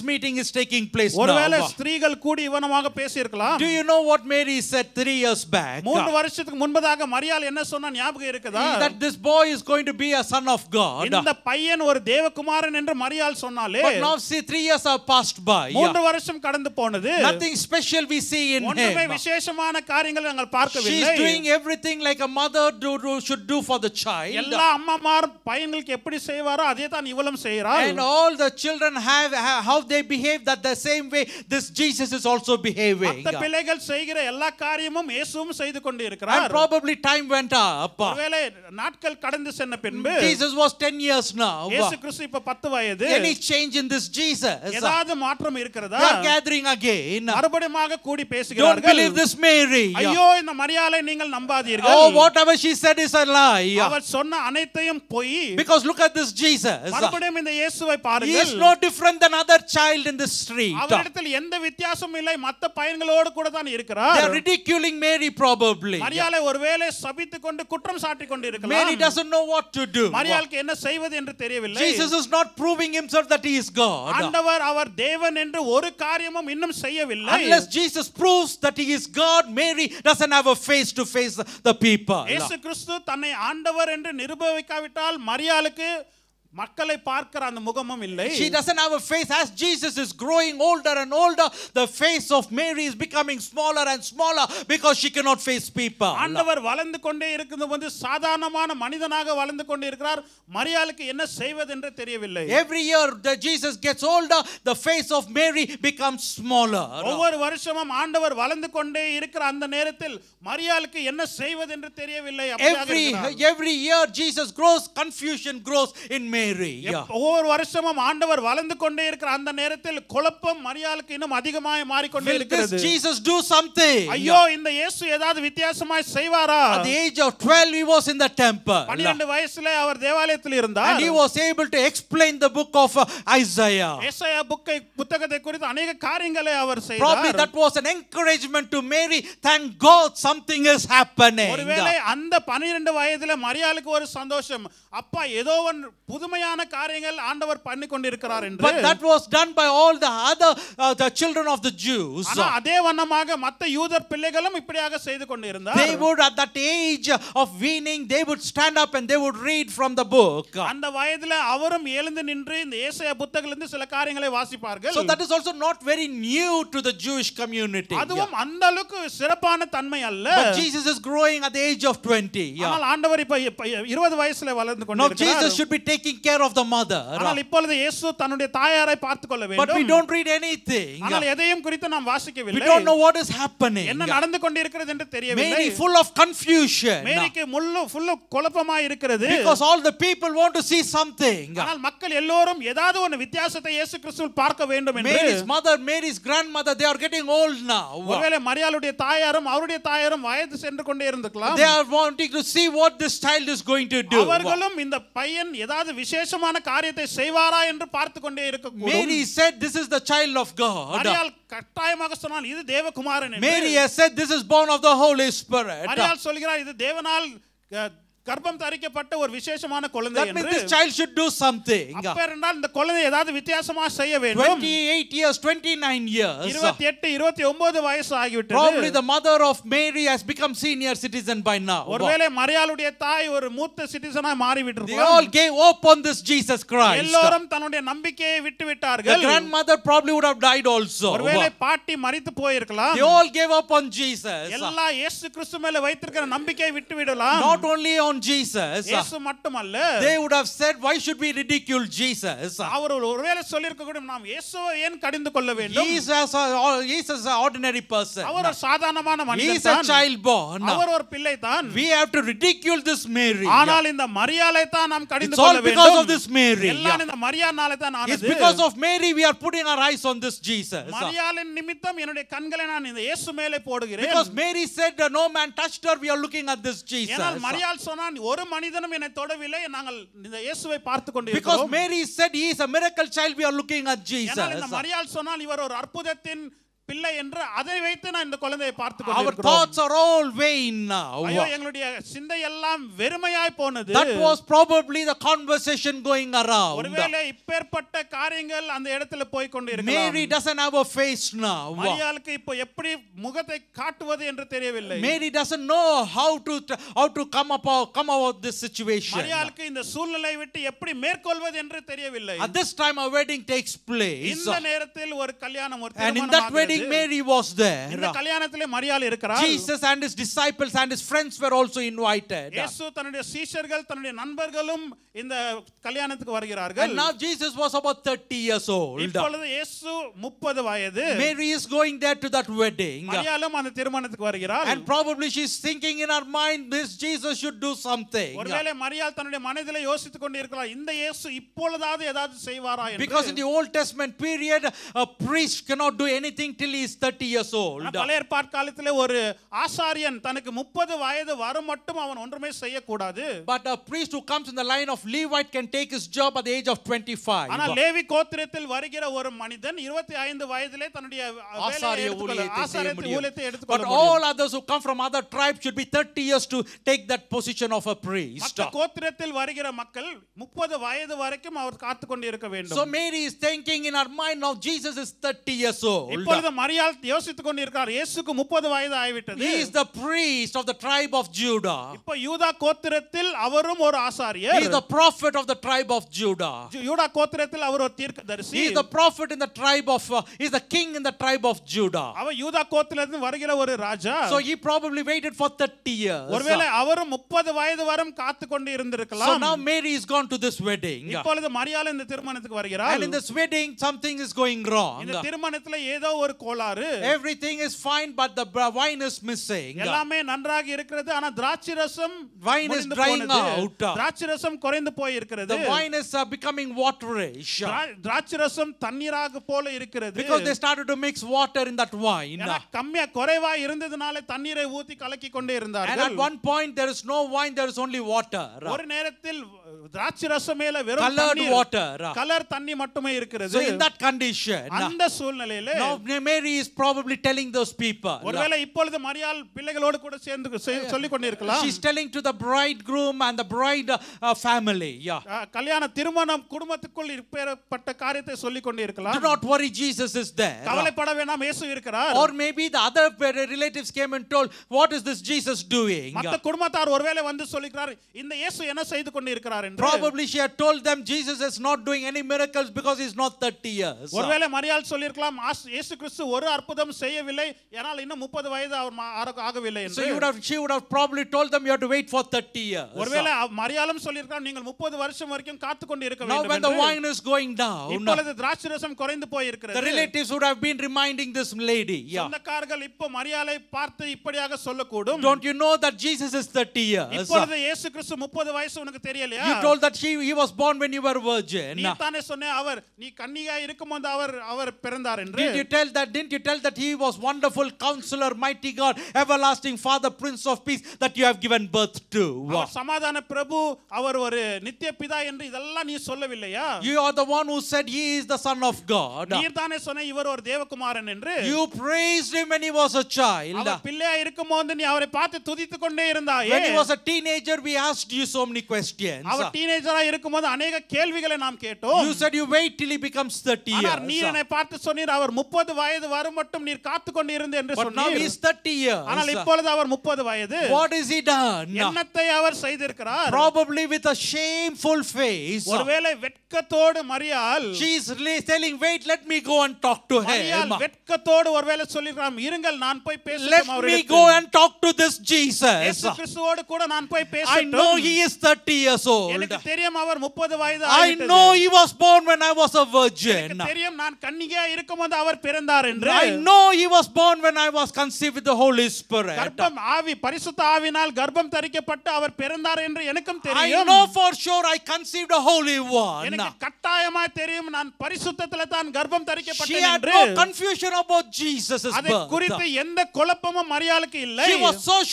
Speaker 1: is taking place
Speaker 3: ஒருவேளை
Speaker 1: now.
Speaker 3: ஸ்திரீகள் கூடி இவனமாக பேசியிருக்கலாம்.
Speaker 1: Do you know what Mary said three years back?
Speaker 3: மூன்று வருஷத்துக்கு முன்பதாக மரியாள் என்ன சொன்னா ஞாபகம் இருக்குதா?
Speaker 1: That this boy is going to be a son of God.
Speaker 3: இந்த பையன் ஒரு தேவகுமாரன் என்று மரியாள் சொன்னாலே.
Speaker 1: But now see, three years have passed by.
Speaker 3: மூன்று வருஷம் கடந்து போனது.
Speaker 1: Nothing special we see in him.
Speaker 3: ஒன்றுமே விசேஷமான காரியங்களை நாங்கள் பார்க்கவில்லை.
Speaker 1: She is doing everything like a mother do, do, should do for the child.
Speaker 3: எல்லா அம்மாமார் பையன்களுக்கு எப்படி செய்வாரோ அதே தான் இவளும் செய்கிறாள்.
Speaker 1: And all the children have how they behave, that the same way this Jesus is also behaving.
Speaker 3: மற்ற பிள்ளைகள் செய்கிற எல்லா காரியமும் இயேசுவும் செய்து கொண்டு இருக்கிறார்.
Speaker 1: And probably time went up.
Speaker 3: ஒருவேளை நாட்கள் கடந்து சென்ற பின்பு
Speaker 1: Jesus was ten years now.
Speaker 3: இயேசு கிறிஸ்து இப்ப பத்து வயது.
Speaker 1: Any change in this Jesus?
Speaker 3: ஏதாவது மாற்றம் இருக்கிறதா?
Speaker 1: They are gathering again.
Speaker 3: மறுபடியுமாக கூடி பேசுகிறார்கள்.
Speaker 1: Don't believe this Mary.
Speaker 3: ஐயோ இந்த மரியாளை நீங்கள் நம்பாதீர்கள்.
Speaker 1: Oh, whatever she said is a lie.
Speaker 3: அவள் சொன்ன அனைத்தையும் பொய்.
Speaker 1: Because look at this Jesus.
Speaker 3: மறுபடியும் இந்த இயேசுவை
Speaker 1: He
Speaker 3: பாருங்கள்.
Speaker 1: is no different than other child in the street.
Speaker 3: அவரிடத்தில் எந்த வித்தியாசமும் இல்லை, மற்ற பையன்களோடு கூட தான் இருக்கிறார்.
Speaker 1: They are ridiculing Mary probably.
Speaker 3: மரியாளை ஒருவேளை சபித்துக் கொண்டு குற்றம் சாட்டிக் கொண்டு இருக்கலாம்.
Speaker 1: Mary doesn't know what to do.
Speaker 3: மரியாளுக்கு என்ன செய்வது என்று தெரியவில்லை.
Speaker 1: Jesus is not proving himself that he is God.
Speaker 3: ஆண்டவர் அவர் தேவன் என்று ஒரு காரியமும் இன்னும் செய்யவில்லை.
Speaker 1: Unless Jesus proves that he is God, Mary doesn't have a face to face the people.
Speaker 3: இயேசு கிறிஸ்து தன்னை ஆண்டவர் என்று நிரூபிக்காவிட்டால் மரியாளுக்கு மக்களை பார்க்கிற அந்த முகமும் இல்லை.
Speaker 1: She doesn't have a face. As Jesus is growing older and older, the face of Mary is becoming smaller and smaller because she cannot face people.
Speaker 3: ஆண்டவர் வளர்ந்து கொண்டே இருக்கும்போது சாதாரணமான மனிதனாக வளர்ந்து கொண்டே இருக்கிறார். மரியாளுக்கு என்ன செய்வது என்று தெரியவில்லை.
Speaker 1: Every year that Jesus gets older, the face of Mary becomes smaller.
Speaker 3: ஒவ்வொரு வருஷமும் ஆண்டவர் வளர்ந்து கொண்டே இருக்கிற அந்த நேரத்தில் மரியாளுக்கு என்ன செய்வது என்று தெரியவில்லை.
Speaker 1: Every every year Jesus grows, confusion grows in Mary.
Speaker 3: ஒவ்வொரு வருஷமும் ஆண்டவர் வளர்ந்து கொண்டே இருக்கிற அந்த நேரத்தில் குழப்பம் மரியாளுக்கு இன்னும் அதிகமாய் மாறிக்கொண்டே இருக்கிறது.
Speaker 1: Will this Jesus do something?
Speaker 3: ஐயோ இந்த இயேசு ஏதாவது வித்தியாசமாய் செய்வாரா?
Speaker 1: At the age of twelve he was in the temple.
Speaker 3: பன்னிரண்டு வயசுல அவர் தேவாலயத்தில் இருந்தார்.
Speaker 1: And he was able to explain the book of Isaiah.
Speaker 3: ஏசாயா புக்கை புத்தகத்தை குறித்து अनेक காரியங்களை அவர் செய்தார்.
Speaker 1: Probably that was an encouragement to Mary. Thank God something is happening.
Speaker 3: ஒருவேளை அந்த பன்னிரண்டு வயதில மரியாளுக்கு ஒரு சந்தோஷம், அப்பா ஏதோ ஒரு புதுமையான காரியங்கள் ஆண்டவர் பண்ணி கொண்டிருக்கிறார் என்று.
Speaker 1: But that was done by all the other uh, the children of the Jews.
Speaker 3: ஆனா அதே வண்ணமாக மற்ற யூதர் பிள்ளைகளும் இப்படியாக செய்து கொண்டிருந்தார்.
Speaker 1: They would at that age of weaning they would stand up and they would read from the book.
Speaker 3: அந்த வயதில அவரும் எழுந்து நின்று இந்த ஏசாயா புத்தகத்திலிருந்து சில காரியங்களை வாசிப்பார்கள்.
Speaker 1: So that is also not very new to the Jewish community.
Speaker 3: அதுவும் அந்த அளவுக்கு சிறப்பான தன்மை அல்ல.
Speaker 1: But Jesus is growing at the age of twenty.
Speaker 3: ஆனால் ஆண்டவர் இப்ப இருபது வயசுல வளர்ந்து கொண்டிருக்கிறார்.
Speaker 1: Now Jesus should be taking care of the mother.
Speaker 3: ஆனால் இப்பொழுது இயேசு தன்னுடைய தாயாரை பார்த்துக் கொள்ள வேண்டும்.
Speaker 1: But we don't read anything.
Speaker 3: ஆனால் எதையும் குறித்து நாம் வாசிக்கவில்லை.
Speaker 1: We don't know what is happening.
Speaker 3: என்ன நடந்து கொண்டிருக்கிறது என்று தெரியவில்லை.
Speaker 1: Mary full of confusion.
Speaker 3: மேரிக்கு முள்ளு ஃபுல் குழப்பமாய் இருக்கிறது.
Speaker 1: Because all the people want to see something.
Speaker 3: ஆனால் மக்கள் எல்லோரும் ஏதாவது ஒரு வித்தியாசத்தை இயேசு கிறிஸ்துவில் பார்க்க வேண்டும் என்று.
Speaker 1: Mary's mother, Mary's grandmother, they are getting old now.
Speaker 3: ஒருவேளை மரியாளுடைய தாயாரும் அவருடைய தாயாரும் வயது சென்று கொண்டே இருந்திருக்கலாம்.
Speaker 1: They are wanting to see what this child is going to do.
Speaker 3: அவர்களும் இந்த பையன் ஏதாவது விசேஷமான காரியத்தை செய்வாரா என்று பார்த்து கொண்டே இருக்கக்கூடும்.
Speaker 1: Mary said this is the child of God.
Speaker 3: மரியாள் கட்டாயமாக சொன்னாள் இது தேவகுமாரன் என்று.
Speaker 1: Mary has said this is born of the Holy Spirit.
Speaker 3: மரியாள் சொல்கிறார் இது தேவனால் கர்ப்பம் தரிக்கப்பட்ட ஒரு விசேஷமான குழந்தை
Speaker 1: என்று. That means this child should do something.
Speaker 3: அப்ப என்றால் இந்த குழந்தை ஏதாவது வித்தியாசமா செய்ய வேண்டும்.
Speaker 1: twenty-eight years, twenty-nine years.
Speaker 3: இருபத்தி எட்டு இருபத்தி ஒன்பது வயசு ஆகிவிட்டது.
Speaker 1: Probably the mother of Mary has become senior citizen by now.
Speaker 3: ஒருவேளை மரியாளுடைய தாய் ஒரு மூத்த சிட்டிசனாய் மாறி விட்டிருக்கலாம்.
Speaker 1: They all gave hope on this Jesus Christ.
Speaker 3: எல்லோரும் தன்னுடைய நம்பிக்கையை விட்டு விட்டார்கள்.
Speaker 1: The grandmother probably would have died also.
Speaker 3: ஒருவேளை பாட்டி மரித்து போயிருக்கலாம்.
Speaker 1: They all gave up on Jesus.
Speaker 3: எல்லா இயேசு கிறிஸ்து மேல வைத்திருக்கிற நம்பிக்கையை விட்டு விடலாம்.
Speaker 1: Not only on Jesus.
Speaker 3: இயேசு மட்டுமல்ல.
Speaker 1: They would have said why should we ridicule Jesus?
Speaker 3: அவர் ஒருவேளை சொல்லிருக்க கூட நாம் இயேசுவை ஏன் கடிந்து கொள்ள வேண்டும்?
Speaker 1: He is a he is an ordinary person.
Speaker 3: அவர் ஒரு சாதாரணமான மனிதன்.
Speaker 1: He is a child born.
Speaker 3: அவர் ஒரு பிள்ளை தான்.
Speaker 1: We have to ridicule this Mary.
Speaker 3: ஆனால் இந்த மரியாளை தான் நாம் கடிந்து
Speaker 1: கொள்ள வேண்டும். It's all because of this Mary.
Speaker 3: எல்லாம் இந்த மரியாளாலே தான் ஆனது.
Speaker 1: It's because of Mary we are putting our eyes on this Jesus.
Speaker 3: மரியாளின் நிமித்தம் என்னுடைய கண்களை நான் இந்த இயேசு மேலே போடுகிறேன்.
Speaker 1: Because Mary said no man touched her, we are looking at this Jesus.
Speaker 3: ஏனால் மரியாள் சொன்னான் ஒரு மனிதனும் என்னை தொடவில்லை நாங்கள் இந்த இயேசுவை பார்த்து கொண்டிருக்கிறோம்.
Speaker 1: Because Mary said he is a miracle child, we are looking at Jesus.
Speaker 3: ஏனால் இந்த மரியாள் சொன்னால் இவர் ஒரு அற்புதத்தின் பிள்ளை என்று அதை வைத்து நான் இந்த குழந்தையை பார்த்து
Speaker 1: Our
Speaker 3: கொண்டிருக்கிறோம்.
Speaker 1: thoughts are all vain now.
Speaker 3: ஐயோ எங்களுடைய சிந்தை எல்லாம் வெறுமையாய் போனது.
Speaker 1: That was probably the conversation going around.
Speaker 3: ஒருவேளை இப்பேற்பட்ட காரியங்கள் அந்த இடத்துல போய் கொண்டிருக்கலாம்.
Speaker 1: Mary doesn't have a face now.
Speaker 3: மரியாளுக்கு இப்போ எப்படி முகத்தை காட்டுவது என்று தெரியவில்லை.
Speaker 1: Mary doesn't know how to how to come up come out of this situation.
Speaker 3: மரியாளுக்கு இந்த சூழ்நிலையை விட்டு எப்படி மேற்கொள்வது என்று தெரியவில்லை.
Speaker 1: At this time a wedding takes place.
Speaker 3: இந்த நேரத்தில் ஒரு கல்யாணம் ஒரு
Speaker 1: And in
Speaker 3: திருமணம்
Speaker 1: that wedding Mary was there.
Speaker 3: இந்த கல்யாணத்திலே மரியாள் இருக்கிறார்.
Speaker 1: Jesus and his disciples and his friends were also invited.
Speaker 3: இயேசு தன்னுடைய சீஷர்கள் தன்னுடைய நண்பர்களும் இந்த கல்யாணத்துக்கு வருகிறார்கள்.
Speaker 1: And now Jesus was about thirty years old.
Speaker 3: இப்பொழுது இயேசு முப்பது வயது.
Speaker 1: Mary is going there to that wedding.
Speaker 3: மரியாளும் அந்த திருமணத்துக்கு வருகிறார்.
Speaker 1: And probably she is thinking in her mind this Jesus should do something.
Speaker 3: ஒருவேளை மரியாள் தன்னுடைய மனதிலே யோசித்துக் கொண்டிருக்கிறார் இந்த இயேசு இப்பொழுதாவது ஏதாவது செய்வாரா என்று.
Speaker 1: Because in the Old Testament period a priest cannot do anything till he is thirty years old.
Speaker 3: பழைய ஏற்பாட்டு காலத்திலே ஒரு ஆசாரியன் தனக்கு முப்பது வயது வரும் மட்டும் அவன் ஒன்றுமே செய்ய கூடாது.
Speaker 1: But a priest who comes in the line of Levite can take his job at the age of twenty-five.
Speaker 3: ஆனால் லேவி கோத்திரத்தில் வருகிற ஒரு மனிதன் இருபத்தி ஐந்து வயதிலே தன்னுடைய
Speaker 1: ஆசாரிய ஊழியத்தை செய்ய முடியும்.
Speaker 3: But
Speaker 1: all others who come from other tribes should be thirty years to take that position of a priest.
Speaker 3: மற்ற கோத்திரத்தில் வருகிற மக்கள் முப்பது வயது வரைக்கும் அவர் காத்து கொண்டு இருக்க வேண்டும்.
Speaker 1: So Mary is thinking in her mind now Jesus is thirty years old.
Speaker 3: இப்பொழுது மரியாள் யோசித்துக் கொண்டிருக்கிறார் இயேசுக்கு முப்பது வயது ஆகிவிட்டது.
Speaker 1: He is the priest of the tribe of Judah.
Speaker 3: இப்போ யூதா கோத்திரத்தில் அவரும் ஒரு ஆசாரியர்.
Speaker 1: He is the prophet of the tribe of Judah.
Speaker 3: யூதா கோத்திரத்தில் அவர் ஒரு தீர்க்கதரிசி.
Speaker 1: He is the prophet in the tribe of uh, he is the king in the tribe of Judah.
Speaker 3: அவர் யூதா கோத்திரத்திலிருந்து வருகிற ஒரு ராஜா.
Speaker 1: So he probably waited for thirty years.
Speaker 3: ஒருவேளை அவரும் முப்பது வயது வரை காத்து கொண்டு இருந்திருக்கலாம்.
Speaker 1: So now Mary is gone to this wedding.
Speaker 3: இப்பொழுது மரியாள் இந்த திருமணத்துக்கு வருகிறார்.
Speaker 1: And in this wedding something is going wrong.
Speaker 3: இந்த திருமணத்துல ஏதோ ஒரு கோளாறு.
Speaker 1: Everything is fine but the wine is missing.
Speaker 3: எல்லாமே நன்றாக இருக்கிறது ஆனா திராட்சை ரசம்
Speaker 1: wine is drying out.
Speaker 3: திராட்சை ரசம் குறைந்து போய் இருக்கிறது.
Speaker 1: The wine is uh, becoming waterish.
Speaker 3: திராட்சை ரசம் தண்ணீராக போல இருக்கிறது.
Speaker 1: Because they started to mix water in that wine.
Speaker 3: கம்மியா குறைவா இருந்ததனால தண்ணீரை ஊத்தி கலக்கி கொண்டே இருந்தார்கள்.
Speaker 1: And at one point there is no wine, there is only water.
Speaker 3: ஒரு நேரத்தில் திராட்சை ரசம் மேல வெறும்
Speaker 1: colored water.
Speaker 3: கலர் தண்ணி மட்டுமே இருக்கிறது.
Speaker 1: So in that condition
Speaker 3: அந்த சூழ்நிலையிலே
Speaker 1: now Mary is probably telling those people.
Speaker 3: ஒருவேளை இப்பொழுது மரியாள் பிள்ளைகளோடு கூட சேர்ந்து சொல்லிக் கொண்டிருக்கலாம்.
Speaker 1: She is telling to the bridegroom and the bride uh, family. Yeah.
Speaker 3: கல்யாண திருமணம் குடும்பத்துக்குள் இப்பேற்பட்ட காரியத்தை சொல்லிக் கொண்டிருக்கலாம்.
Speaker 1: Do not worry, Jesus is there.
Speaker 3: கவலைப்பட வேண்டாம், இயேசு இருக்கிறார்.
Speaker 1: Or maybe the other relatives came and told, what is this Jesus doing?
Speaker 3: மற்ற குடும்பத்தார் ஒருவேளை வந்து சொல்லிக்கிறார் இந்த இயேசு என்ன செய்து கொண்டிருக்கிறார் என்று.
Speaker 1: Probably she had told them Jesus is not doing any miracles because he is not thirty years.
Speaker 3: ஒருவேளை மரியாள் சொல்லிருக்கலாம் இயேசு கிறிஸ்து ஒரு அற்புதம் செய்யவில்லை ஏனால் இன்னும் முப்பது வயது அவர் ஆகவில்லை என்று.
Speaker 1: So you would have, she would have probably told them you have to wait for thirty years.
Speaker 3: ஒருவேளை மரியாளும் சொல்லிருக்கார் நீங்கள் முப்பது வருஷம் வரைக்கும் காத்து கொண்டு இருக்க வேண்டும்
Speaker 1: என்று. Now when the wine is going down,
Speaker 3: இப்பொழுது திராட்சை ரசம் குறைந்து போய் இருக்கிறது.
Speaker 1: The relatives would have been reminding this lady.
Speaker 3: சொந்தக்காரர்கள் இப்போ மரியாளை பார்த்து இப்படியாக சொல்லக்கூடும்.
Speaker 1: Don't you know that Jesus is thirty years?
Speaker 3: இப்பொழுது இயேசு கிறிஸ்து முப்பது வயசு உனக்கு தெரியலையா?
Speaker 1: You told that he, he was born when you were virgin.
Speaker 3: நீ தானே சொன்னே அவர் நீ கன்னிகா இருக்கும்போது அவர் அவர் பிறந்தார் என்று.
Speaker 1: Did you tell that didn't you tell that he was wonderful counselor, mighty God, everlasting Father, Prince of Peace that you have given birth to?
Speaker 3: அவர் சமாதான பிரபு அவர் ஒரு நித்திய பிதா என்று இதெல்லாம் நீ சொல்லவில்லையா?
Speaker 1: You are the one who said he is the son of God.
Speaker 3: நீ தானே சொன்னே இவர் ஒரு தேவகுமாரன் என்று.
Speaker 1: You praised him when he was a child.
Speaker 3: அவர் பிள்ளையா இருக்கும்போது நீ அவரை பார்த்து துதித்துக் கொண்டே இருந்தாயே.
Speaker 1: When he was a teenager we asked you so many questions.
Speaker 3: அவர் டீனேஜரா இருக்கும்போது अनेक கேள்விகளை நாம் கேட்டோம்.
Speaker 1: You said you wait till he becomes thirty years.
Speaker 3: ஆனால் நீர் என்னை பார்த்து சொன்னீர் அவர் முப்பது வயது வரும் மட்டும் நீர் காத்து கொண்டு இருந்து என்று சொன்னீர்.
Speaker 1: But now he is thirty years.
Speaker 3: ஆனால் இப்பொழுது அவர் முப்பது வயது.
Speaker 1: What is he done?
Speaker 3: என்னத்தை அவர் செய்திருக்கிறார்?
Speaker 1: Probably with a shameful face.
Speaker 3: ஒருவேளை வெட்கத்தோடு மரியாள்
Speaker 1: she is telling wait let me go and talk to him.
Speaker 3: மரியாள் வெட்கத்தோடு ஒருவேளை சொல்லிறாம் இருங்கள் நான் போய் பேசட்டும் அவரிடத்தில்.
Speaker 1: Let me go and talk to this Jesus.
Speaker 3: இயேசு கிறிஸ்துவோடு கூட நான் போய் பேசட்டும்.
Speaker 1: I know he is thirty years old.
Speaker 3: எனக்கு தெரியும் அவர் முப்பது வயது
Speaker 1: I
Speaker 3: ஆயிட்டது.
Speaker 1: know he was born when I was a virgin.
Speaker 3: எனக்கு தெரியும் நான் கன்னிகையா இருக்கும்போது அவர் பிறந்தார் என்று.
Speaker 1: I know he was born when I was conceived with the Holy Spirit.
Speaker 3: கர்ப்பம் ஆவி பரிசுத்த ஆவியினால் கர்ப்பம் தரிக்கப்பட்டு அவர் பிறந்தார் என்று எனக்கும் தெரியும்.
Speaker 1: I know for sure I conceived a holy one.
Speaker 3: எனக்கு கட்டாயமா தெரியும் நான் பரிசுத்தத்திலே தான் கர்ப்பம் தரிக்கப்பட்டேன் என்று.
Speaker 1: She had no confusion about Jesus' birth.
Speaker 3: அதை குறித்து எந்த குழப்பமும் மரியாளுக்கு இல்லை.
Speaker 1: She was so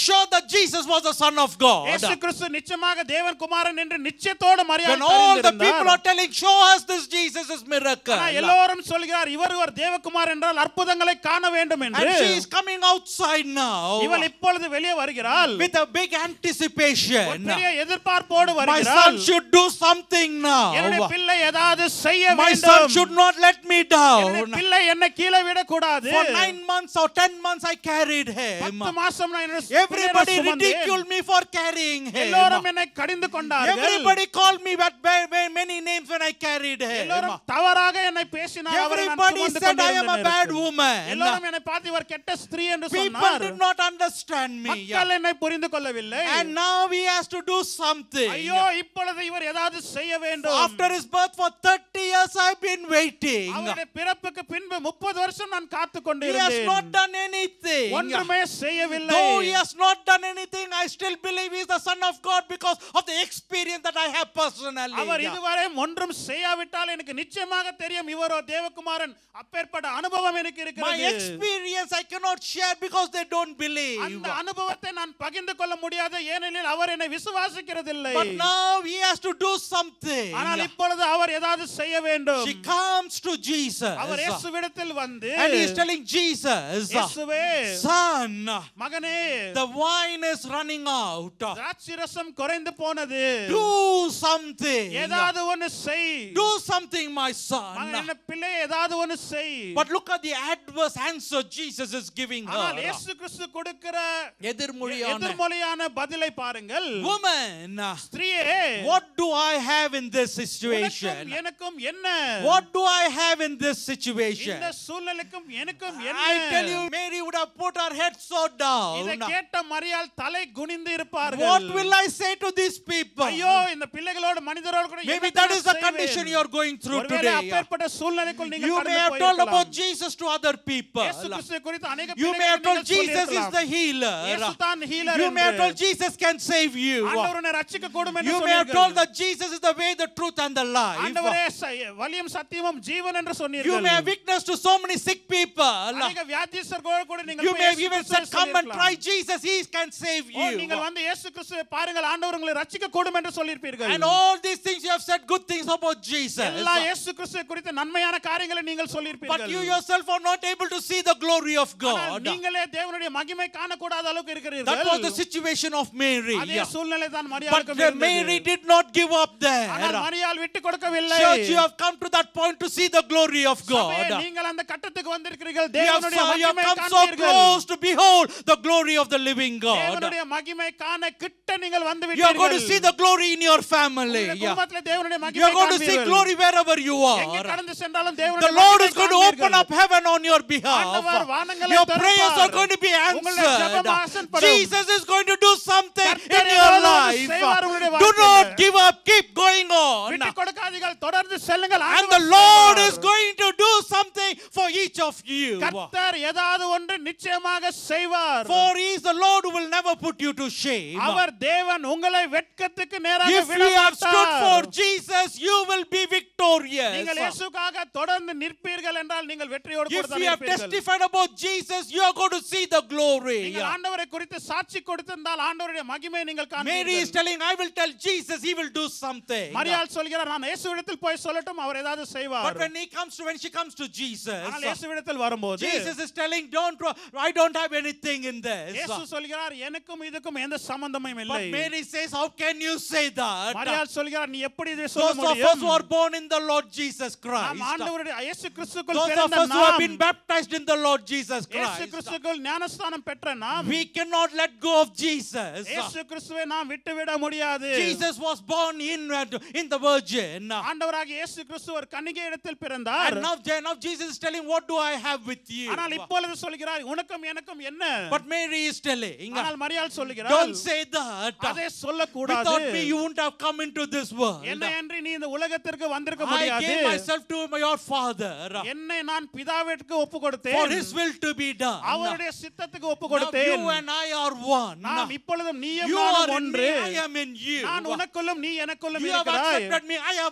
Speaker 1: sure that Jesus was the Son of God.
Speaker 3: இயேசு கிறிஸ்து நிச்சயமாக தேவன் குமாரன் என்று நிச்சயத்தோடு மரியாள்
Speaker 1: When all the
Speaker 3: அறிந்திருந்தார்.
Speaker 1: people are telling, show us this Jesus is miracle.
Speaker 3: ஆனா எல்லோரும் சொல்கிறார் இவர் ஒரு தேவகுமாரன் என்றால் அற்புதங்களை காண வேண்டும் என்று.
Speaker 1: And she is coming outside now
Speaker 3: இவள் இப்பொழுது வெளியே வருகிறாள்.
Speaker 1: with a big anticipation.
Speaker 3: ஒரு பெரிய எதிர்பார்ப்போடு
Speaker 1: My
Speaker 3: வருகிறாள்.
Speaker 1: son should do something
Speaker 3: என்னுடைய
Speaker 1: now.
Speaker 3: பிள்ளை ஏதாவது செய்ய
Speaker 1: My
Speaker 3: வேண்டும்.
Speaker 1: son should not let me
Speaker 3: என்னுடைய
Speaker 1: down.
Speaker 3: பிள்ளை என்னை கீழே விட கூடாது.
Speaker 1: For nine months or ten months I carried him.
Speaker 3: பத்து மாசம் நான் என்னுடைய
Speaker 1: Everybody
Speaker 3: பிள்ளையை சுமந்தேன்.
Speaker 1: ridiculed me for carrying him.
Speaker 3: எல்லோரும் என்னை கடிந்து கொண்டார்கள்.
Speaker 1: Everybody called me by by- by many names when I carried him.
Speaker 3: எல்லோரும் தவறாக என்னை பேசினார். அவரை நான்
Speaker 1: Everybody
Speaker 3: சுமந்து
Speaker 1: said I am a
Speaker 3: கொண்டிருந்த
Speaker 1: bad
Speaker 3: நேரத்தில்.
Speaker 1: woman.
Speaker 3: எல்லோரும் என்னை பார்த்து இவர் கெட்ட ஸ்திரீ என்று
Speaker 1: People
Speaker 3: சொன்னார்.
Speaker 1: did not understand me.
Speaker 3: மக்கள் என்னை புரிந்து கொள்ளவில்லை.
Speaker 1: And now he has to do something.
Speaker 3: ஐயோ இப்பொழுது இவர் ஏதாவது செய்ய வேண்டும்.
Speaker 1: After his birth for thirty years I've been waiting.
Speaker 3: அவருடைய பிறப்புக்கு பின்பு முப்பது வருஷம் நான் காத்து
Speaker 1: He has
Speaker 3: கொண்டிருந்தேன்.
Speaker 1: not done anything.
Speaker 3: ஒன்றுமே செய்யவில்லை.
Speaker 1: Though he has not done anything, I still believe he is the Son of God because of the experience that I have personally.
Speaker 3: அவர் இதுவரை ஒன்றும் செய்யாவிட்டால் எனக்கு நிச்சயமாக தெரியும் இவரோ தேவகுமாரன். அப்பேற்பட்ட அனுபவம் எனக்கு
Speaker 1: My
Speaker 3: இருக்கிறது.
Speaker 1: experience I cannot share because they don't believe.
Speaker 3: அந்த அனுபவத்தை நான் பகிர்ந்து கொள்ள முடியாது ஏனெனில் அவர் என்னை விசுவாசிக்கிறதில்லை.
Speaker 1: But now he has to do something.
Speaker 3: ஆனால் இப்பொழுது அவர் ஏதாவது செய்ய வேண்டும்.
Speaker 1: She comes to Jesus.
Speaker 3: அவர் இயேசுவிடத்தில் வந்து
Speaker 1: And he is telling Jesus,
Speaker 3: இயேசுவே
Speaker 1: son,
Speaker 3: மகனே
Speaker 1: the wine is running out.
Speaker 3: திராட்சைரசம் குறைந்து போனது.
Speaker 1: Do something.
Speaker 3: ஏதாவது ஒன்னு செய்.
Speaker 1: Do something, my son.
Speaker 3: மகனே பிள்ளை ஏதாவது ஒன்னு செய்.
Speaker 1: But look at the adverse answer Jesus is giving
Speaker 3: ஆனால்
Speaker 1: her.
Speaker 3: இயேசு கிறிஸ்து கொடுக்கிற
Speaker 1: எதிர்மொழியான
Speaker 3: எதிர்மொழியான பதிலை பாருங்கள்.
Speaker 1: woman,
Speaker 3: ஸ்திரீயே
Speaker 1: what do I have in this situation?
Speaker 3: உனக்கும் எனக்கும் என்ன?
Speaker 1: What do I have in this situation?
Speaker 3: இந்த சூழ்நிலைக்கும் எனக்கும் என்ன?
Speaker 1: I tell you, Mary would have put her head so down.
Speaker 3: இதை கேட்ட மரியாள் தலை குனிந்து இருப்பார்கள்.
Speaker 1: What will I say to these people?
Speaker 3: ஐயோ இந்த பிள்ளைகளோடு மனிதரோடு கூட
Speaker 1: Maybe
Speaker 3: என்ன
Speaker 1: that is the
Speaker 3: செய்வேன்?
Speaker 1: condition you are going through
Speaker 3: ஒருவேளை
Speaker 1: today.
Speaker 3: அப்பேற்பட்ட சூழ்நிலைக்குள் நீங்கள்
Speaker 1: You may
Speaker 3: கடந்து
Speaker 1: have told about
Speaker 3: போயிருக்கலாம்.
Speaker 1: Jesus to other people.
Speaker 3: இயேசு கிறிஸ்துவை குறித்து அநேக
Speaker 1: You may have
Speaker 3: பிள்ளைகளுக்கு
Speaker 1: told
Speaker 3: நீங்கள்
Speaker 1: Jesus is
Speaker 3: சொல்லியிருக்கலாம்.
Speaker 1: the healer.
Speaker 3: இயேசு தான் healer
Speaker 1: You may have
Speaker 3: என்று.
Speaker 1: told Jesus can save you.
Speaker 3: ஆண்டவர் உன்னை ரட்சிக்க கூடும் என்று
Speaker 1: You may have
Speaker 3: சொன்னீர்கள்.
Speaker 1: told that Jesus is the way, the truth and the life.
Speaker 3: ஆண்டவரே ச- வழியும் சத்தியமும் ஜீவன் என்று
Speaker 1: You
Speaker 3: சொன்னீர்கள்.
Speaker 1: may have witnessed to so many sick people.
Speaker 3: அநேக வியாதியஸ்தர்களோடு கூட நீங்கள்
Speaker 1: You
Speaker 3: போய்
Speaker 1: may have
Speaker 3: இயேசு
Speaker 1: even
Speaker 3: கிறிஸ்துவை
Speaker 1: said, come and try
Speaker 3: சொல்லியிருக்கலாம்.
Speaker 1: Jesus, he can save
Speaker 3: O,
Speaker 1: you.
Speaker 3: நீங்கள் வந்து இயேசு கிறிஸ்துவை பாருங்கள் ஆண்டவர் உங்களை ரட்சிக்க கூடும் என்று சொல்லியிருப்பீர்கள்.
Speaker 1: And all these things you have said good things about Jesus.
Speaker 3: எல்லா இயேசு கிறிஸ்துவை குறித்த நன்மையான காரியங்களை நீங்கள்
Speaker 1: But
Speaker 3: சொல்லியிருப்பீர்கள்.
Speaker 1: you yourself are not able to see the glory of
Speaker 3: ஆனால்
Speaker 1: God.
Speaker 3: நீங்களே தேவனுடைய மகிமை காணக்கூடாத அளவுக்கு இருக்கிறீர்கள்.
Speaker 1: That was the situation of Mary.
Speaker 3: அதே சூழ்நிலை தான்
Speaker 1: But
Speaker 3: மரியாளுக்கும்
Speaker 1: the
Speaker 3: இருந்தது.
Speaker 1: Mary did not give up
Speaker 3: ஆனால்
Speaker 1: there.
Speaker 3: மரியாள் விட்டு கொடுக்கவில்லை.
Speaker 1: Church, you have come to that point to see the glory of
Speaker 3: சபையே,
Speaker 1: God.
Speaker 3: நீங்கள் அந்த கட்டத்துக்கு வந்திருக்கிறீர்கள்.
Speaker 1: You have,
Speaker 3: தேவனுடைய
Speaker 1: you have
Speaker 3: மகிமை
Speaker 1: come so
Speaker 3: காண்பீர்கள்.
Speaker 1: close to behold the glory of the living God.
Speaker 3: தேவனுடைய மகிமை காண கிட்ட நீங்கள் வந்து
Speaker 1: You are going to
Speaker 3: விட்டீர்கள்.
Speaker 1: see the glory in your family.
Speaker 3: உங்களுடைய குடும்பத்திலே தேவனுடைய
Speaker 1: You
Speaker 3: மகிமை
Speaker 1: are going to see
Speaker 3: காண்பீர்கள்.
Speaker 1: glory wherever you
Speaker 3: எங்கே
Speaker 1: are.
Speaker 3: கடந்து சென்றாலும்
Speaker 1: The
Speaker 3: தேவனுடைய
Speaker 1: Lord
Speaker 3: மகிமை
Speaker 1: is going to open
Speaker 3: காண்பீர்கள்.
Speaker 1: up heaven on your behalf.
Speaker 3: ஆண்டவர் வானங்களை
Speaker 1: Your
Speaker 3: திறப்பார்.
Speaker 1: prayers are going to be
Speaker 3: உங்களுடைய ஜெபம்
Speaker 1: answered.
Speaker 3: ஆசீர்வதிக்கப்படும்.
Speaker 1: Jesus is going to do something in
Speaker 3: கர்த்தர்
Speaker 1: your
Speaker 3: ஏதாவது
Speaker 1: life.
Speaker 3: செய்வார் உங்களுடைய
Speaker 1: Do
Speaker 3: வாழ்க்கையில.
Speaker 1: not give up. Keep going on.
Speaker 3: விட்டு கொடுக்காதீர்கள், தொடர்ந்து செல்லுங்கள்.
Speaker 1: And
Speaker 3: ஆண்டவர்
Speaker 1: the Lord
Speaker 3: செய்வார்.
Speaker 1: is going to do something for each of you.
Speaker 3: கர்த்தர் ஏதாவது ஒன்று நிச்சயமாக செய்வார்.
Speaker 1: For he is the Lord who will never put you to shame.
Speaker 3: அவர் தேவன் உங்களை வெட்கத்துக்கு நேராக
Speaker 1: If
Speaker 3: விட
Speaker 1: you have stood for
Speaker 3: மாட்டார்.
Speaker 1: Jesus, you will be victorious.
Speaker 3: நீங்கள் இயேசுக்காக தொடர்ந்து நிற்பீர்கள் என்றால் நீங்கள் வெற்றியோடு கூட
Speaker 1: If
Speaker 3: தான்
Speaker 1: you have
Speaker 3: இருப்பீர்கள்.
Speaker 1: testified about Jesus, you are going to see the glory.
Speaker 3: நீங்கள் ஆண்டவரை குறித்து சாட்சி கொடுத்திருந்தால் ஆண்டவருடைய மகிமையை நீங்கள்
Speaker 1: Mary is
Speaker 3: காண்பீர்கள்.
Speaker 1: telling, I will tell Jesus, he will do something.
Speaker 3: மரியாள் சொல்கிறார், நான் இயேசுவிடத்தில் போய் சொல்லட்டும், அவர் ஏதாவது
Speaker 1: But
Speaker 3: செய்வார்.
Speaker 1: when he comes to, when she comes to Jesus,
Speaker 3: ஆனால் இயேசுவிடத்தில் வரும்போது
Speaker 1: Jesus is telling, don't, I don't have anything in this.
Speaker 3: இயேசு சொல்கிறார், எனக்கும் இதுக்கும் எந்த சம்பந்தமும் இல்லை.
Speaker 1: But Mary says, how can you say that?
Speaker 3: மரியாள் சொல்கிறார், நீ எப்படி இதை சொல்ல
Speaker 1: Those of us who
Speaker 3: முடியும்?
Speaker 1: are born in the Lord Jesus
Speaker 3: நாம்
Speaker 1: Christ,
Speaker 3: ஆண்டவருடைய இயேசு கிறிஸ்துக்குள்
Speaker 1: those of
Speaker 3: பிறந்த
Speaker 1: us who have
Speaker 3: நாம்,
Speaker 1: been baptized in the Lord Jesus
Speaker 3: இயேசு
Speaker 1: Christ,
Speaker 3: கிறிஸ்துக்குள் ஞானஸ்நானம் பெற்ற நாம்,
Speaker 1: we cannot let go of Jesus.
Speaker 3: இயேசு கிறிஸ்துவை நாம் விட்டுவிட முடியாது.
Speaker 1: Jesus was born in, in the Virgin.
Speaker 3: ஆண்டவராகிய இயேசு கிறிஸ்து ஒரு கன்னிகை இடத்தில் பிறந்தார்.
Speaker 1: And now, now Jesus is telling, what do I have with you?
Speaker 3: ஆனால் இப்பொழுது சொல்கிறார், உனக்கும் எனக்கும் என்ன?
Speaker 1: But Mary is telling,
Speaker 3: ஆனால் மரியாள் சொல்கிறார்,
Speaker 1: don't say that.
Speaker 3: அதை சொல்லக்கூடாது.
Speaker 1: Without me, you wouldn't have come into this world.
Speaker 3: என்னை அன்றி நீ இந்த உலகத்திற்கு வந்திருக்க
Speaker 1: I
Speaker 3: முடியாது.
Speaker 1: gave myself to your Father
Speaker 3: என்னை நான் பிதாவிற்கு ஒப்பு கொடுத்தேன்.
Speaker 1: for His will to be done.
Speaker 3: அவருடைய சித்தத்துக்கு ஒப்பு
Speaker 1: Now
Speaker 3: கொடுத்தேன்.
Speaker 1: you and I are one.
Speaker 3: நாம் இப்பொழுதும் நீயும்
Speaker 1: You
Speaker 3: நானும்
Speaker 1: are in me,
Speaker 3: ஒன்று.
Speaker 1: I am in you.
Speaker 3: நான் உனக்குள்ளும் நீ எனக்குள்ளும்
Speaker 1: You have
Speaker 3: இருக்கிறாய்.
Speaker 1: accepted me, I have accepted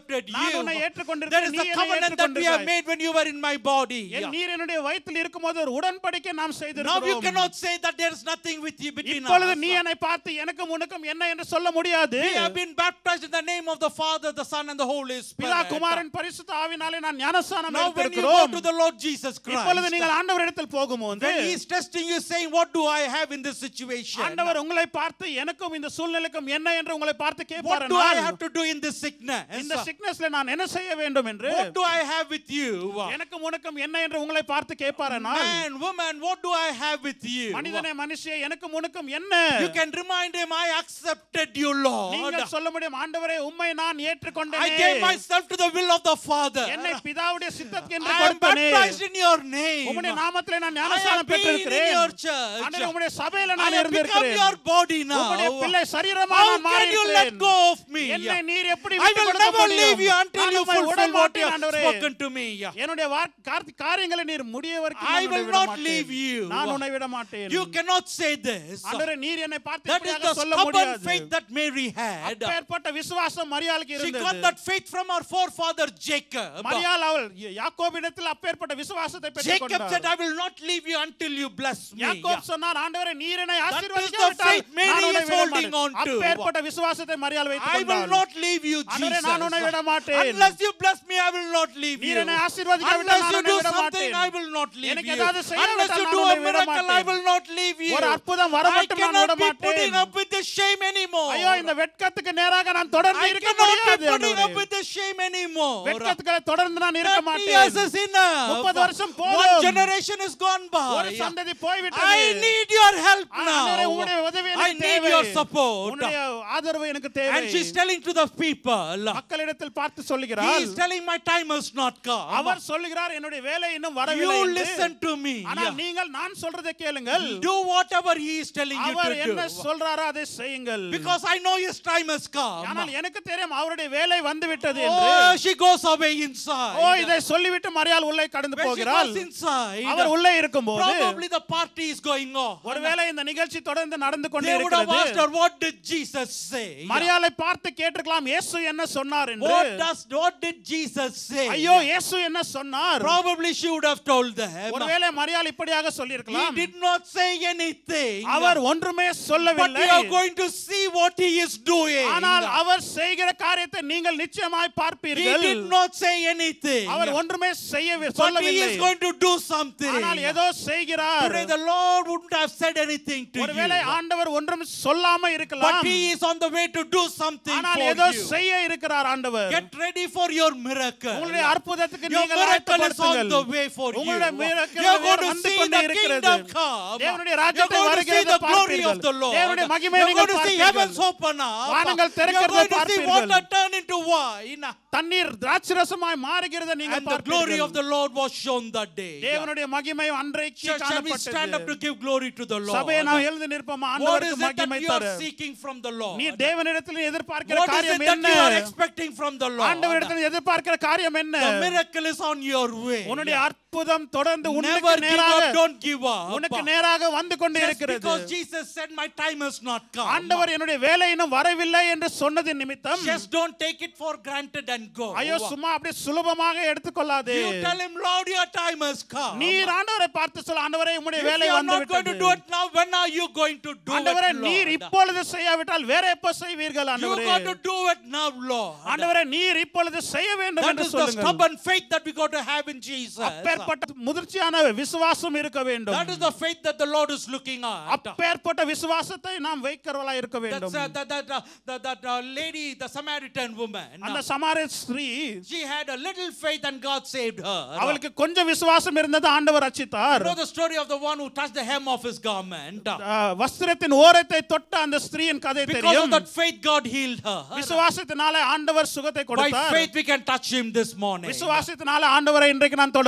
Speaker 1: accepted
Speaker 3: நான்
Speaker 1: you.
Speaker 3: உன்னை
Speaker 1: There
Speaker 3: ஏற்றுக்கொண்டிருக்கிறேன்,
Speaker 1: is
Speaker 3: நீ
Speaker 1: the
Speaker 3: என்னை
Speaker 1: covenant that we have
Speaker 3: ஏற்றுக்கொண்டிருக்கிறாய்.
Speaker 1: made when you were in my body.
Speaker 3: என் நீர் என்னுடைய வயிற்றில் இருக்கும்போது ஒரு உடன்படிக்கை நாம்
Speaker 1: Now you
Speaker 3: செய்திருக்கிறோம்.
Speaker 1: cannot say that there is nothing with you between
Speaker 3: இப்பொழுது
Speaker 1: us.
Speaker 3: நீ என்னை பார்த்து எனக்கும் உனக்கும் என்ன என்று சொல்ல முடியாது.
Speaker 1: We have been baptized in the name of the Father, the Son, and the Holy
Speaker 3: பிதா
Speaker 1: Spirit.
Speaker 3: குமாரன் பரிசுத்த ஆவினாலே நான் ஞானஸ்நானம்
Speaker 1: Now when you go
Speaker 3: எடுத்திருக்கிறோம்.
Speaker 1: to the Lord Jesus
Speaker 3: இப்பொழுது
Speaker 1: Christ,
Speaker 3: நீங்கள் ஆண்டவரிடத்தில் போகும்போது
Speaker 1: when He is testing you, saying, "What do I have in this situation?
Speaker 3: ஆண்டவர் உங்களை பார்த்து எனக்கும் இந்த சூழ்நிலைக்கும் என்ன என்று உங்களை பார்த்து
Speaker 1: What do I
Speaker 3: கேட்பார்.
Speaker 1: have to do in this sickness?
Speaker 3: இந்த சிக்னஸ்ல நான் என்ன செய்ய வேண்டும் என்று
Speaker 1: What do I have with you?
Speaker 3: எனக்கும் உனக்கும் என்ன என்று உங்களை பார்த்து கேட்பாரனால்
Speaker 1: Man, woman, what do I have with you?
Speaker 3: மனிதனே மனுஷியே எனக்கும் உனக்கும் என்ன?
Speaker 1: You can remind him, I accepted you, Lord.
Speaker 3: நீங்கள் சொல்ல முடியும், ஆண்டவரே உம்மை நான்
Speaker 1: I
Speaker 3: ஏற்றுக்கொண்டேனே.
Speaker 1: gave myself to the will of the Father.
Speaker 3: என்னை பிதாவுடைய சித்தத்துக்கு என்று
Speaker 1: I am
Speaker 3: கொடுத்தேனே.
Speaker 1: baptized in your name.
Speaker 3: உம்முடைய நாமத்திலே நான்
Speaker 1: I have
Speaker 3: ஞானஸ்நானம்
Speaker 1: been in
Speaker 3: பெற்றிருக்கிறேன்.
Speaker 1: your church.
Speaker 3: ஆண்டவரே உம்முடைய சபையில
Speaker 1: I
Speaker 3: நான்
Speaker 1: have become
Speaker 3: இருந்திருக்கிறேன்.
Speaker 1: your body
Speaker 3: உம்முடைய
Speaker 1: now.
Speaker 3: பிள்ளை சரீரமா
Speaker 1: How
Speaker 3: நான்
Speaker 1: can you let
Speaker 3: மாறியிருக்கிறேன்.
Speaker 1: go of me?
Speaker 3: என்னை நீர் எப்படி
Speaker 1: I
Speaker 3: விட்டுக்
Speaker 1: will
Speaker 3: கொடுக்க
Speaker 1: never leave you
Speaker 3: முடியும்?
Speaker 1: until
Speaker 3: நான்
Speaker 1: you
Speaker 3: உம்மை
Speaker 1: fulfill what
Speaker 3: விடமாட்டேன்
Speaker 1: you have
Speaker 3: ஆண்டவரே.
Speaker 1: spoken to me.
Speaker 3: என்னுடைய வார்த்தை- கார்த்தி- காரியங்களை நீர் முடிய வரைக்கும்
Speaker 1: I
Speaker 3: நான் உன்னை
Speaker 1: will
Speaker 3: விட
Speaker 1: not
Speaker 3: மாட்டேன்.
Speaker 1: leave you.
Speaker 3: நான் உன்னை விட மாட்டேன்.
Speaker 1: You cannot say this.
Speaker 3: ஆண்டவரே நீர் என்னை பார்த்து
Speaker 1: That is
Speaker 3: இப்படியாக
Speaker 1: the
Speaker 3: சொல்ல
Speaker 1: stubborn
Speaker 3: முடியாது.
Speaker 1: faith that Mary had.
Speaker 3: அப்பேற்பட்ட விசுவாசம் மரியாளுக்கு
Speaker 1: She got
Speaker 3: இருந்தது.
Speaker 1: that faith from her forefather Jacob.
Speaker 3: மரியாள் அவள் யாக்கோபிடத்தில் அப்பேற்பட்ட விசுவாசத்தை
Speaker 1: Jacob
Speaker 3: பெற்றுக்கொண்டார்.
Speaker 1: said, I will not leave you until you bless me.
Speaker 3: Yakob சொன்னார், ஆண்டவரே நீர் என்னை
Speaker 1: That is the
Speaker 3: ஆசீர்வதிக்காவிட்டால்
Speaker 1: faith Mary
Speaker 3: நான் உன்னை
Speaker 1: is
Speaker 3: விட
Speaker 1: holding
Speaker 3: மாட்டேன்.
Speaker 1: on to.
Speaker 3: அப்பேற்பட்ட விசுவாசத்தை மரியாள்
Speaker 1: I will
Speaker 3: வைத்துக்கொண்டார்.
Speaker 1: not leave you,
Speaker 3: ஆண்டவரே,
Speaker 1: Jesus.
Speaker 3: நான் உன்னை விட மாட்டேன்.
Speaker 1: Unless you bless me, I will not leave you.
Speaker 3: நீர் என்னை ஆசீர்வதிக்காவிட்டால்
Speaker 1: Unless
Speaker 3: நான்
Speaker 1: you
Speaker 3: உன்னை
Speaker 1: do
Speaker 3: விட
Speaker 1: something,
Speaker 3: மாட்டேன்.
Speaker 1: I will not leave
Speaker 3: எனக்கு
Speaker 1: you.
Speaker 3: ஏதாவது செய்யாவிட்டால்
Speaker 1: Unless you
Speaker 3: நான்
Speaker 1: do
Speaker 3: உன்னை
Speaker 1: a
Speaker 3: விட
Speaker 1: miracle, I
Speaker 3: மாட்டேன்.
Speaker 1: will not leave you.
Speaker 3: ஒரு அற்புதம் வர
Speaker 1: I
Speaker 3: மட்டும் நான் விட
Speaker 1: cannot be
Speaker 3: மாட்டேன்.
Speaker 1: putting up with this shame anymore.
Speaker 3: ஐயோ இந்த வெட்கத்துக்கு நேராக நான் தொடர்ந்து
Speaker 1: I
Speaker 3: இருக்க
Speaker 1: cannot be
Speaker 3: முடியாது
Speaker 1: putting up
Speaker 3: ஆண்டவரே.
Speaker 1: with this shame anymore.
Speaker 3: வெட்கத்துக்களை தொடர்ந்து நான் இருக்க
Speaker 1: thirty years
Speaker 3: மாட்டேன்.
Speaker 1: is enough.
Speaker 3: முப்பது வருஷம்
Speaker 1: One
Speaker 3: போதும்.
Speaker 1: generation is gone
Speaker 3: ஒரு
Speaker 1: by.
Speaker 3: சந்ததி போய்விட்டது.
Speaker 1: I need your help
Speaker 3: ஆண்டவரே,
Speaker 1: now.
Speaker 3: உம்முடைய உதவி
Speaker 1: I
Speaker 3: எனக்கு
Speaker 1: need
Speaker 3: தேவை.
Speaker 1: your support.
Speaker 3: உன்னுடைய ஆதரவு எனக்கு தேவை.
Speaker 1: And she's telling to the people,
Speaker 3: மக்களிடத்தில் பார்த்து
Speaker 1: he
Speaker 3: சொல்லுகிறார்,
Speaker 1: is telling my time has not come.
Speaker 3: அவர் சொல்லுகிறார் என்னுடைய வேலை இன்னும் வரவில்லை
Speaker 1: You
Speaker 3: என்று.
Speaker 1: listen to me.
Speaker 3: ஆனால் நீங்கள் நான் சொல்றதை கேளுங்கள்.
Speaker 1: Do whatever he is telling you
Speaker 3: our
Speaker 1: to
Speaker 3: என்ன
Speaker 1: do.
Speaker 3: சொல்றாரோ அதை செய்யுங்கள்.
Speaker 1: Because I know his time has come.
Speaker 3: ஆனால் எனக்கு தெரியும் அவருடைய வேலை வந்து விட்டது என்று.
Speaker 1: Oh, she goes away
Speaker 3: O
Speaker 1: inside.
Speaker 3: இதை சொல்லிவிட்டு மரியாள் உள்ளே கடந்து
Speaker 1: When she
Speaker 3: போகிறாள்.
Speaker 1: goes inside,
Speaker 3: அவர் உள்ளே இருக்கும்போது
Speaker 1: probably the party is going on.
Speaker 3: ஒருவேளை இந்த நிகழ்ச்சி தொடர்ந்து நடந்து கொண்டே
Speaker 1: They would have asked
Speaker 3: இருக்கிறது.
Speaker 1: her, what did Jesus say?
Speaker 3: மரியாளை பார்த்து கேட்டிருக்கலாம் இயேசு என்ன சொன்னார் என்று.
Speaker 1: What does what did Jesus say?
Speaker 3: ஐயோ இயேசு என்ன சொன்னார்?
Speaker 1: Probably she would have told them.
Speaker 3: ஒருவேளை மரியாள் இப்படியாக
Speaker 1: He
Speaker 3: சொல்லியிருக்கலாம்.
Speaker 1: did not say anything.
Speaker 3: அவர் ஒன்றுமே
Speaker 1: But
Speaker 3: சொல்லவில்லை.
Speaker 1: you are going to see what he is doing.
Speaker 3: ஆனால் அவர் செய்கிற காரியத்தை நீங்கள் நிச்சயமாய்
Speaker 1: He
Speaker 3: பார்ப்பீர்கள்.
Speaker 1: did not say anything.
Speaker 3: அவர் ஒன்றுமே செய்ய
Speaker 1: But he
Speaker 3: சொல்லவில்லை.
Speaker 1: is going to do something.
Speaker 3: ஆனால் ஏதோ செய்கிறார்.
Speaker 1: Today the Lord wouldn't have said anything to
Speaker 3: ஒருவேளை
Speaker 1: you.
Speaker 3: ஆண்டவர் ஒன்றும் சொல்லாம இருக்கலாம்.
Speaker 1: But he is on the way to do something
Speaker 3: ஆனால்
Speaker 1: for
Speaker 3: ஏதோ
Speaker 1: you.
Speaker 3: செய்ய இருக்கிறார் ஆண்டவர்.
Speaker 1: Get ready for your miracle.
Speaker 3: உங்களுடைய அற்புதத்துக்கு
Speaker 1: Your
Speaker 3: நீங்கள்
Speaker 1: miracle is on
Speaker 3: ஆயத்தப்படுங்கள்.
Speaker 1: the way for you.
Speaker 3: உங்களுடைய miracle
Speaker 1: You are going to
Speaker 3: வந்து
Speaker 1: see
Speaker 3: கொண்டே
Speaker 1: the
Speaker 3: இருக்கிறது.
Speaker 1: kingdom come.
Speaker 3: தேவனுடைய
Speaker 1: You are
Speaker 3: ராஜ்யத்தை
Speaker 1: going to see
Speaker 3: வருகிறதை
Speaker 1: the glory of
Speaker 3: பார்ப்பீர்கள்.
Speaker 1: the Lord.
Speaker 3: தேவனுடைய
Speaker 1: You
Speaker 3: மகிமையை
Speaker 1: are
Speaker 3: நீங்கள்
Speaker 1: going to see
Speaker 3: பார்ப்பீர்கள்.
Speaker 1: heavens open up.
Speaker 3: வானங்கள்
Speaker 1: You are
Speaker 3: திறக்கிறதை
Speaker 1: going to see
Speaker 3: பார்ப்பீர்கள்.
Speaker 1: water turn into wine.
Speaker 3: தண்ணீர் திராட்சரசமாய் மாறுகிறதை நீங்கள்
Speaker 1: And the glory of
Speaker 3: பார்ப்பீர்கள்.
Speaker 1: the Lord was shown that day.
Speaker 3: தேவனுடைய மகிமை அன்றைக்கு
Speaker 1: Church, shall we stand up to
Speaker 3: காணப்பட்டது.
Speaker 1: give glory to the Lord?
Speaker 3: சபையை நாம் எழுந்து நிற்போம்.
Speaker 1: What is
Speaker 3: ஆண்டவருக்கு
Speaker 1: it that
Speaker 3: மகிமை
Speaker 1: you
Speaker 3: தர.
Speaker 1: are seeking from the Lord?
Speaker 3: நீ தேவனிடத்தில் எதிர்பார்க்கிற
Speaker 1: What is
Speaker 3: காரியம்
Speaker 1: it that
Speaker 3: என்ன?
Speaker 1: you are expecting from the Lord?
Speaker 3: ஆண்டவரிடத்தில் எதிர்பார்க்கிற காரியம் என்ன?
Speaker 1: The miracle is on your way.
Speaker 3: உன்னுடைய அற்புதம் தொடர்ந்து
Speaker 1: Never
Speaker 3: உனக்கு
Speaker 1: give
Speaker 3: நேராக
Speaker 1: up, don't give up.
Speaker 3: உனக்கு நேராக வந்து கொண்டே
Speaker 1: Just
Speaker 3: இருக்கிறது.
Speaker 1: because Jesus said my time has not come.
Speaker 3: ஆண்டவர் என்னுடைய வேலை இன்னும் வரவில்லை என்று சொன்னது நிமித்தம்
Speaker 1: Just don't take it for granted and go.
Speaker 3: ஐயோ சும்மா அப்படியே சுலபமாக எடுத்துக்கொள்ளாதே.
Speaker 1: You tell him, Lord, your time has come.
Speaker 3: நீர் ஆண்டவரை பார்த்து சொல்ல, ஆண்டவரே உம்முடைய
Speaker 1: If
Speaker 3: வேலை
Speaker 1: you are
Speaker 3: வந்து
Speaker 1: not going to do
Speaker 3: விட்டது.
Speaker 1: it now, when are you going to do
Speaker 3: ஆண்டவரே
Speaker 1: it,
Speaker 3: நீர்
Speaker 1: Lord?
Speaker 3: இப்பொழுது செய்யாவிட்டால் வேற எப்ப செய்வீர்கள்
Speaker 1: You
Speaker 3: ஆண்டவரே?
Speaker 1: got to do it now, Lord.
Speaker 3: ஆண்டவரே நீர் இப்பொழுது செய்ய வேண்டும்
Speaker 1: That
Speaker 3: என்று
Speaker 1: is the
Speaker 3: சொல்லுங்கள்.
Speaker 1: stubborn faith that we got to have in Jesus.
Speaker 3: அப்பேற்பட்ட முதிர்ச்சியான விசுவாசம் இருக்க வேண்டும்.
Speaker 1: That is the faith that the Lord is looking at.
Speaker 3: அப்பேற்பட்ட விசுவாசத்தை நாம் வைக்கிறவளாய் இருக்க
Speaker 1: That's
Speaker 3: வேண்டும்.
Speaker 1: uh, that that uh, that, that uh, lady, the Samaritan woman.
Speaker 3: அந்த சமாரிய ஸ்திரீ
Speaker 1: She had a little faith and God saved her.
Speaker 3: அவளுக்கு கொஞ்சம் விசுவாசம் இருந்தது, ஆண்டவர் ரட்சித்தார்.
Speaker 1: You know the story of the one who touched the hem of his garment.
Speaker 3: ஆ, வஸ்திரத்தின் ஓரத்தை தொட்ட அந்த ஸ்திரீயின் கதை
Speaker 1: Because of
Speaker 3: தெரியும்.
Speaker 1: that faith, God healed her.
Speaker 3: விசுவாசத்தினாலே ஆண்டவர் சுகத்தை
Speaker 1: By
Speaker 3: கொடுத்தார்.
Speaker 1: faith, we can touch him this morning.
Speaker 3: விசுவாசத்தினாலே ஆண்டவரை இன்றைக்கு நான் தொட முடியும்.
Speaker 1: And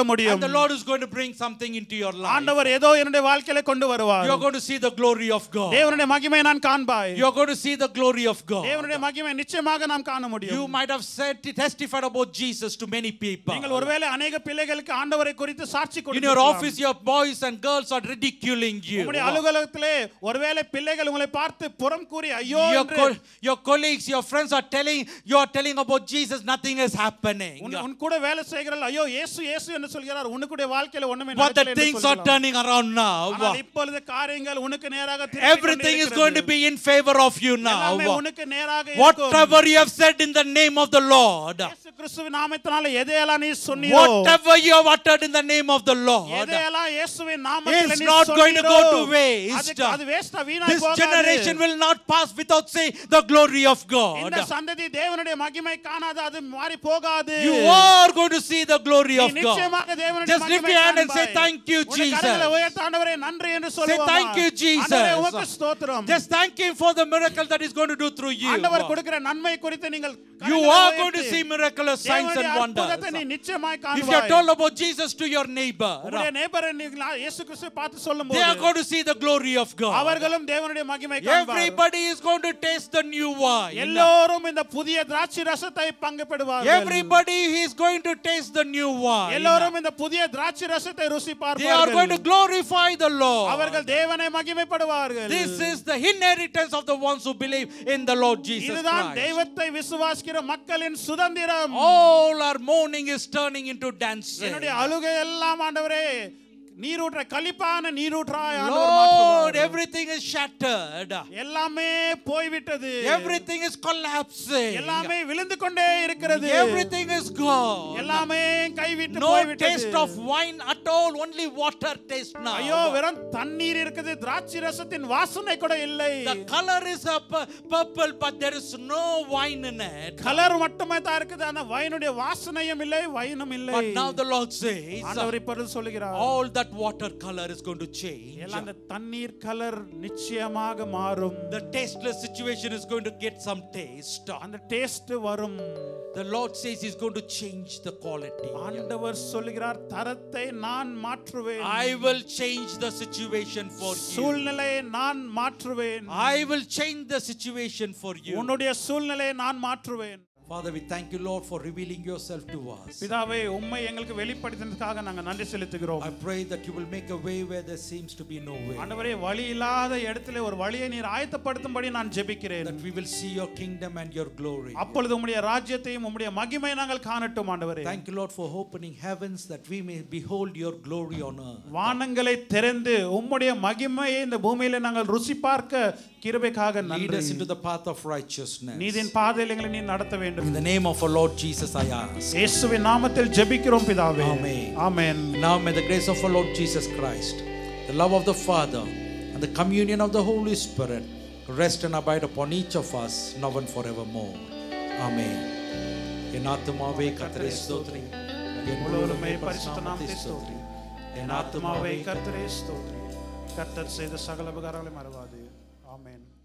Speaker 1: the Lord is going to bring something into your life.
Speaker 3: ஆண்டவர் ஏதோ என்னுடைய வாழ்க்கையில கொண்டு வருவார்.
Speaker 1: You are going to see the glory of God.
Speaker 3: தேவனுடைய மகிமையை நான் காண்பாய்.
Speaker 1: You are going to see the glory of God.
Speaker 3: தேவனுடைய மகிமை நிச்சயமாக நாம் காண முடியும்.
Speaker 1: You might have said testified about Jesus to many people.
Speaker 3: நீங்கள் ஒருவேளை अनेक பிள்ளைகளுக்கு ஆண்டவரை குறித்து சாட்சி கொடுத்திருக்கலாம்.
Speaker 1: In your office your boys and girls are ridiculing you.
Speaker 3: உங்களுடைய அலுவலகத்திலே ஒருவேளை பிள்ளைகள் உங்களை பார்த்து புறம் கூறி ஐயோ என்று
Speaker 1: your colleagues your friends are telling you are telling about Jesus, nothing is happening.
Speaker 3: உன் கூட வேலை செய்கிறவர்கள் ஐயோ இயேசு இயேசு என்று சொல்கிறார், உன்னுடைய வாழ்க்கையில ஒண்ணுமே நடக்கல.
Speaker 1: But the things are turning around now.
Speaker 3: ஆனால் இப்பொழுது காரியங்கள் உனக்கு நேராக திரும்பி கொண்டிருக்கிறது.
Speaker 1: Everything is going to be in favor of you now.
Speaker 3: எல்லாமே உனக்கு நேராக இருக்கும்.
Speaker 1: Whatever you have said in the name of the Lord,
Speaker 3: இயேசு கிறிஸ்துவின் நாமத்தினாலே எதையெல்லாம் நீ சொன்னியோ,
Speaker 1: whatever you have uttered in the name of the Lord,
Speaker 3: எதையெல்லாம் இயேசுவின் நாமத்திலே நீ சொன்னியோ,
Speaker 1: it's not going to go to waste.
Speaker 3: அது வேஸ்டா வீணாய்
Speaker 1: This
Speaker 3: போகாது.
Speaker 1: generation will not pass without saying the glory of God.
Speaker 3: இந்த சந்ததி தேவனுடைய மகிமை காணாது, அது மாறி போகாது.
Speaker 1: You are going to see the glory of God.
Speaker 3: நிச்சயமாக தேவனுடைய
Speaker 1: Just lift your hand and say thank you Jesus.
Speaker 3: கரங்களை உயர்த்தி ஆண்டவரே நன்றி என்று சொல்லுவோம்.
Speaker 1: Say thank you Jesus.
Speaker 3: ஆண்டவரே உமக்கு ஸ்தோத்திரம்.
Speaker 1: Just thank him for the miracle that he's going to do through you.
Speaker 3: ஆண்டவர் கொடுக்கிற நன்மை குறித்து நீங்கள்
Speaker 1: You are going to see miraculous signs and wonders.
Speaker 3: நீ நிச்சயமாய் காண்பாய்.
Speaker 1: If you are told about Jesus to your neighbor,
Speaker 3: உங்களுடைய நெய்பரை நீங்கள் இயேசு கிறிஸ்துவை பார்த்து சொல்லும்போது
Speaker 1: they are going to see the glory of God.
Speaker 3: அவர்களும் தேவனுடைய மகிமை காண்பார்கள்.
Speaker 1: Everybody is going to taste the new wine.
Speaker 3: எல்லோரும் இந்த புதிய திராட்சை ரசத்தை பங்குபடுவார்கள்.
Speaker 1: Everybody is going to taste the new wine.
Speaker 3: எல்லோரும் இந்த புதிய திராட்சை ரசத்தை ருசி பார்ப்பார்கள்.
Speaker 1: They are going to glorify the Lord.
Speaker 3: அவர்கள் தேவனை மகிமைப்படுவார்கள்.
Speaker 1: This is the inheritance of the ones who believe in the Lord Jesus Christ.
Speaker 3: இதுதான் தெய்வத்தை விசுவாசிக்கிற மக்களின் சுதந்திரம்.
Speaker 1: All our mourning is turning into dancing.
Speaker 3: என்னுடைய அழுகை எல்லாம் ஆண்டவரே நீரூற்ற கலிப்பான நீரூற்றாய் ஆண்டவர் மாற்றுவார்.
Speaker 1: Lord, everything is shattered.
Speaker 3: எல்லாமே போய்விட்டது.
Speaker 1: Everything is collapsing.
Speaker 3: எல்லாமே விழுந்து கொண்டே இருக்கிறது.
Speaker 1: Everything is gone.
Speaker 3: எல்லாமே கைவிட்டு
Speaker 1: No
Speaker 3: போய்விட்டது.
Speaker 1: taste of wine at all, only water taste now.
Speaker 3: ஐயோ வெறும் தண்ணீர் இருக்குது, திராட்சை ரசத்தின் வாசனை கூட இல்லை.
Speaker 1: The color is a purple but there is no wine in it.
Speaker 3: Colour மட்டுமே தான் இருக்குது, ஆனா வைனுடைய வாசனையும் இல்லை, வைனும் இல்லை.
Speaker 1: But now the Lord says,
Speaker 3: ஆண்டவர் இப்பொழுது சொல்கிறார்,
Speaker 1: all that water color is going to change.
Speaker 3: எல்லாம் அந்த தண்ணீர் கலர் நிச்சயமாக மாறும்.
Speaker 1: The tasteless situation is going to get some taste.
Speaker 3: அந்த டேஸ்ட் வரும்.
Speaker 1: The Lord says he's going to change the quality.
Speaker 3: ஆண்டவர் சொல்கிறார் தரத்தை நான் மாற்றுவேன்.
Speaker 1: I will change the situation for you.
Speaker 3: சூழ்நிலையை நான் மாற்றுவேன்.
Speaker 1: I will change the situation for you.
Speaker 3: உன்னுடைய சூழ்நிலையை நான் மாற்றுவேன்.
Speaker 1: Father, we thank you, Lord, for revealing yourself to us.
Speaker 3: பிதாவே உம்மை எங்களுக்கு வெளிப்படுத்தினதுக்காக நாங்க நன்றி செலுத்துகிறோம்.
Speaker 1: I pray that you will make a way where there seems to be no way.
Speaker 3: ஆண்டவரே வழி இல்லாத இடத்திலே ஒரு வழியை நீர் ஆயத்தப்படுத்தும்படி நான் ஜெபிக்கிறேன்.
Speaker 1: That we will see your kingdom and your glory.
Speaker 3: அப்பொழுது உம்முடைய ராஜ்யத்தையும் உம்முடைய மகிமையை நாங்கள் காணட்டும் ஆண்டவரே.
Speaker 1: Thank you, Lord, for opening heavens that we may behold your glory on earth.
Speaker 3: வானங்களை திறந்து உம்முடைய மகிமையை இந்த பூமியிலே நாங்கள் ருசி பார்க்க கிருபைக்காக நன்றி.
Speaker 1: Lead us into the path of righteousness.
Speaker 3: நீதியின் பாதையில் எங்களை நீ நடத்த வேண்டும்.
Speaker 1: In the name of our Lord Jesus I ask.
Speaker 3: இயேசுவின் நாமத்தில் ஜெபிக்கிறோம் பிதாவே.
Speaker 1: Amen.
Speaker 3: Amen.
Speaker 1: Now may the grace of our Lord Jesus Christ, the love of the Father and the communion of the Holy Spirit rest and abide upon each of us now and forevermore. Amen. என் ஆத்துமாவே கர்த்தரை ஸ்தோத்திரி, என் முழுவதுமே பரிசுத்த நாமத்தை ஸ்தோத்திரி. என் ஆத்துமாவே
Speaker 3: கர்த்தரை ஸ்தோத்திரி. கர்த்தர் செய்த சகல உபகாரங்களை மறவாதே. ஆமென்.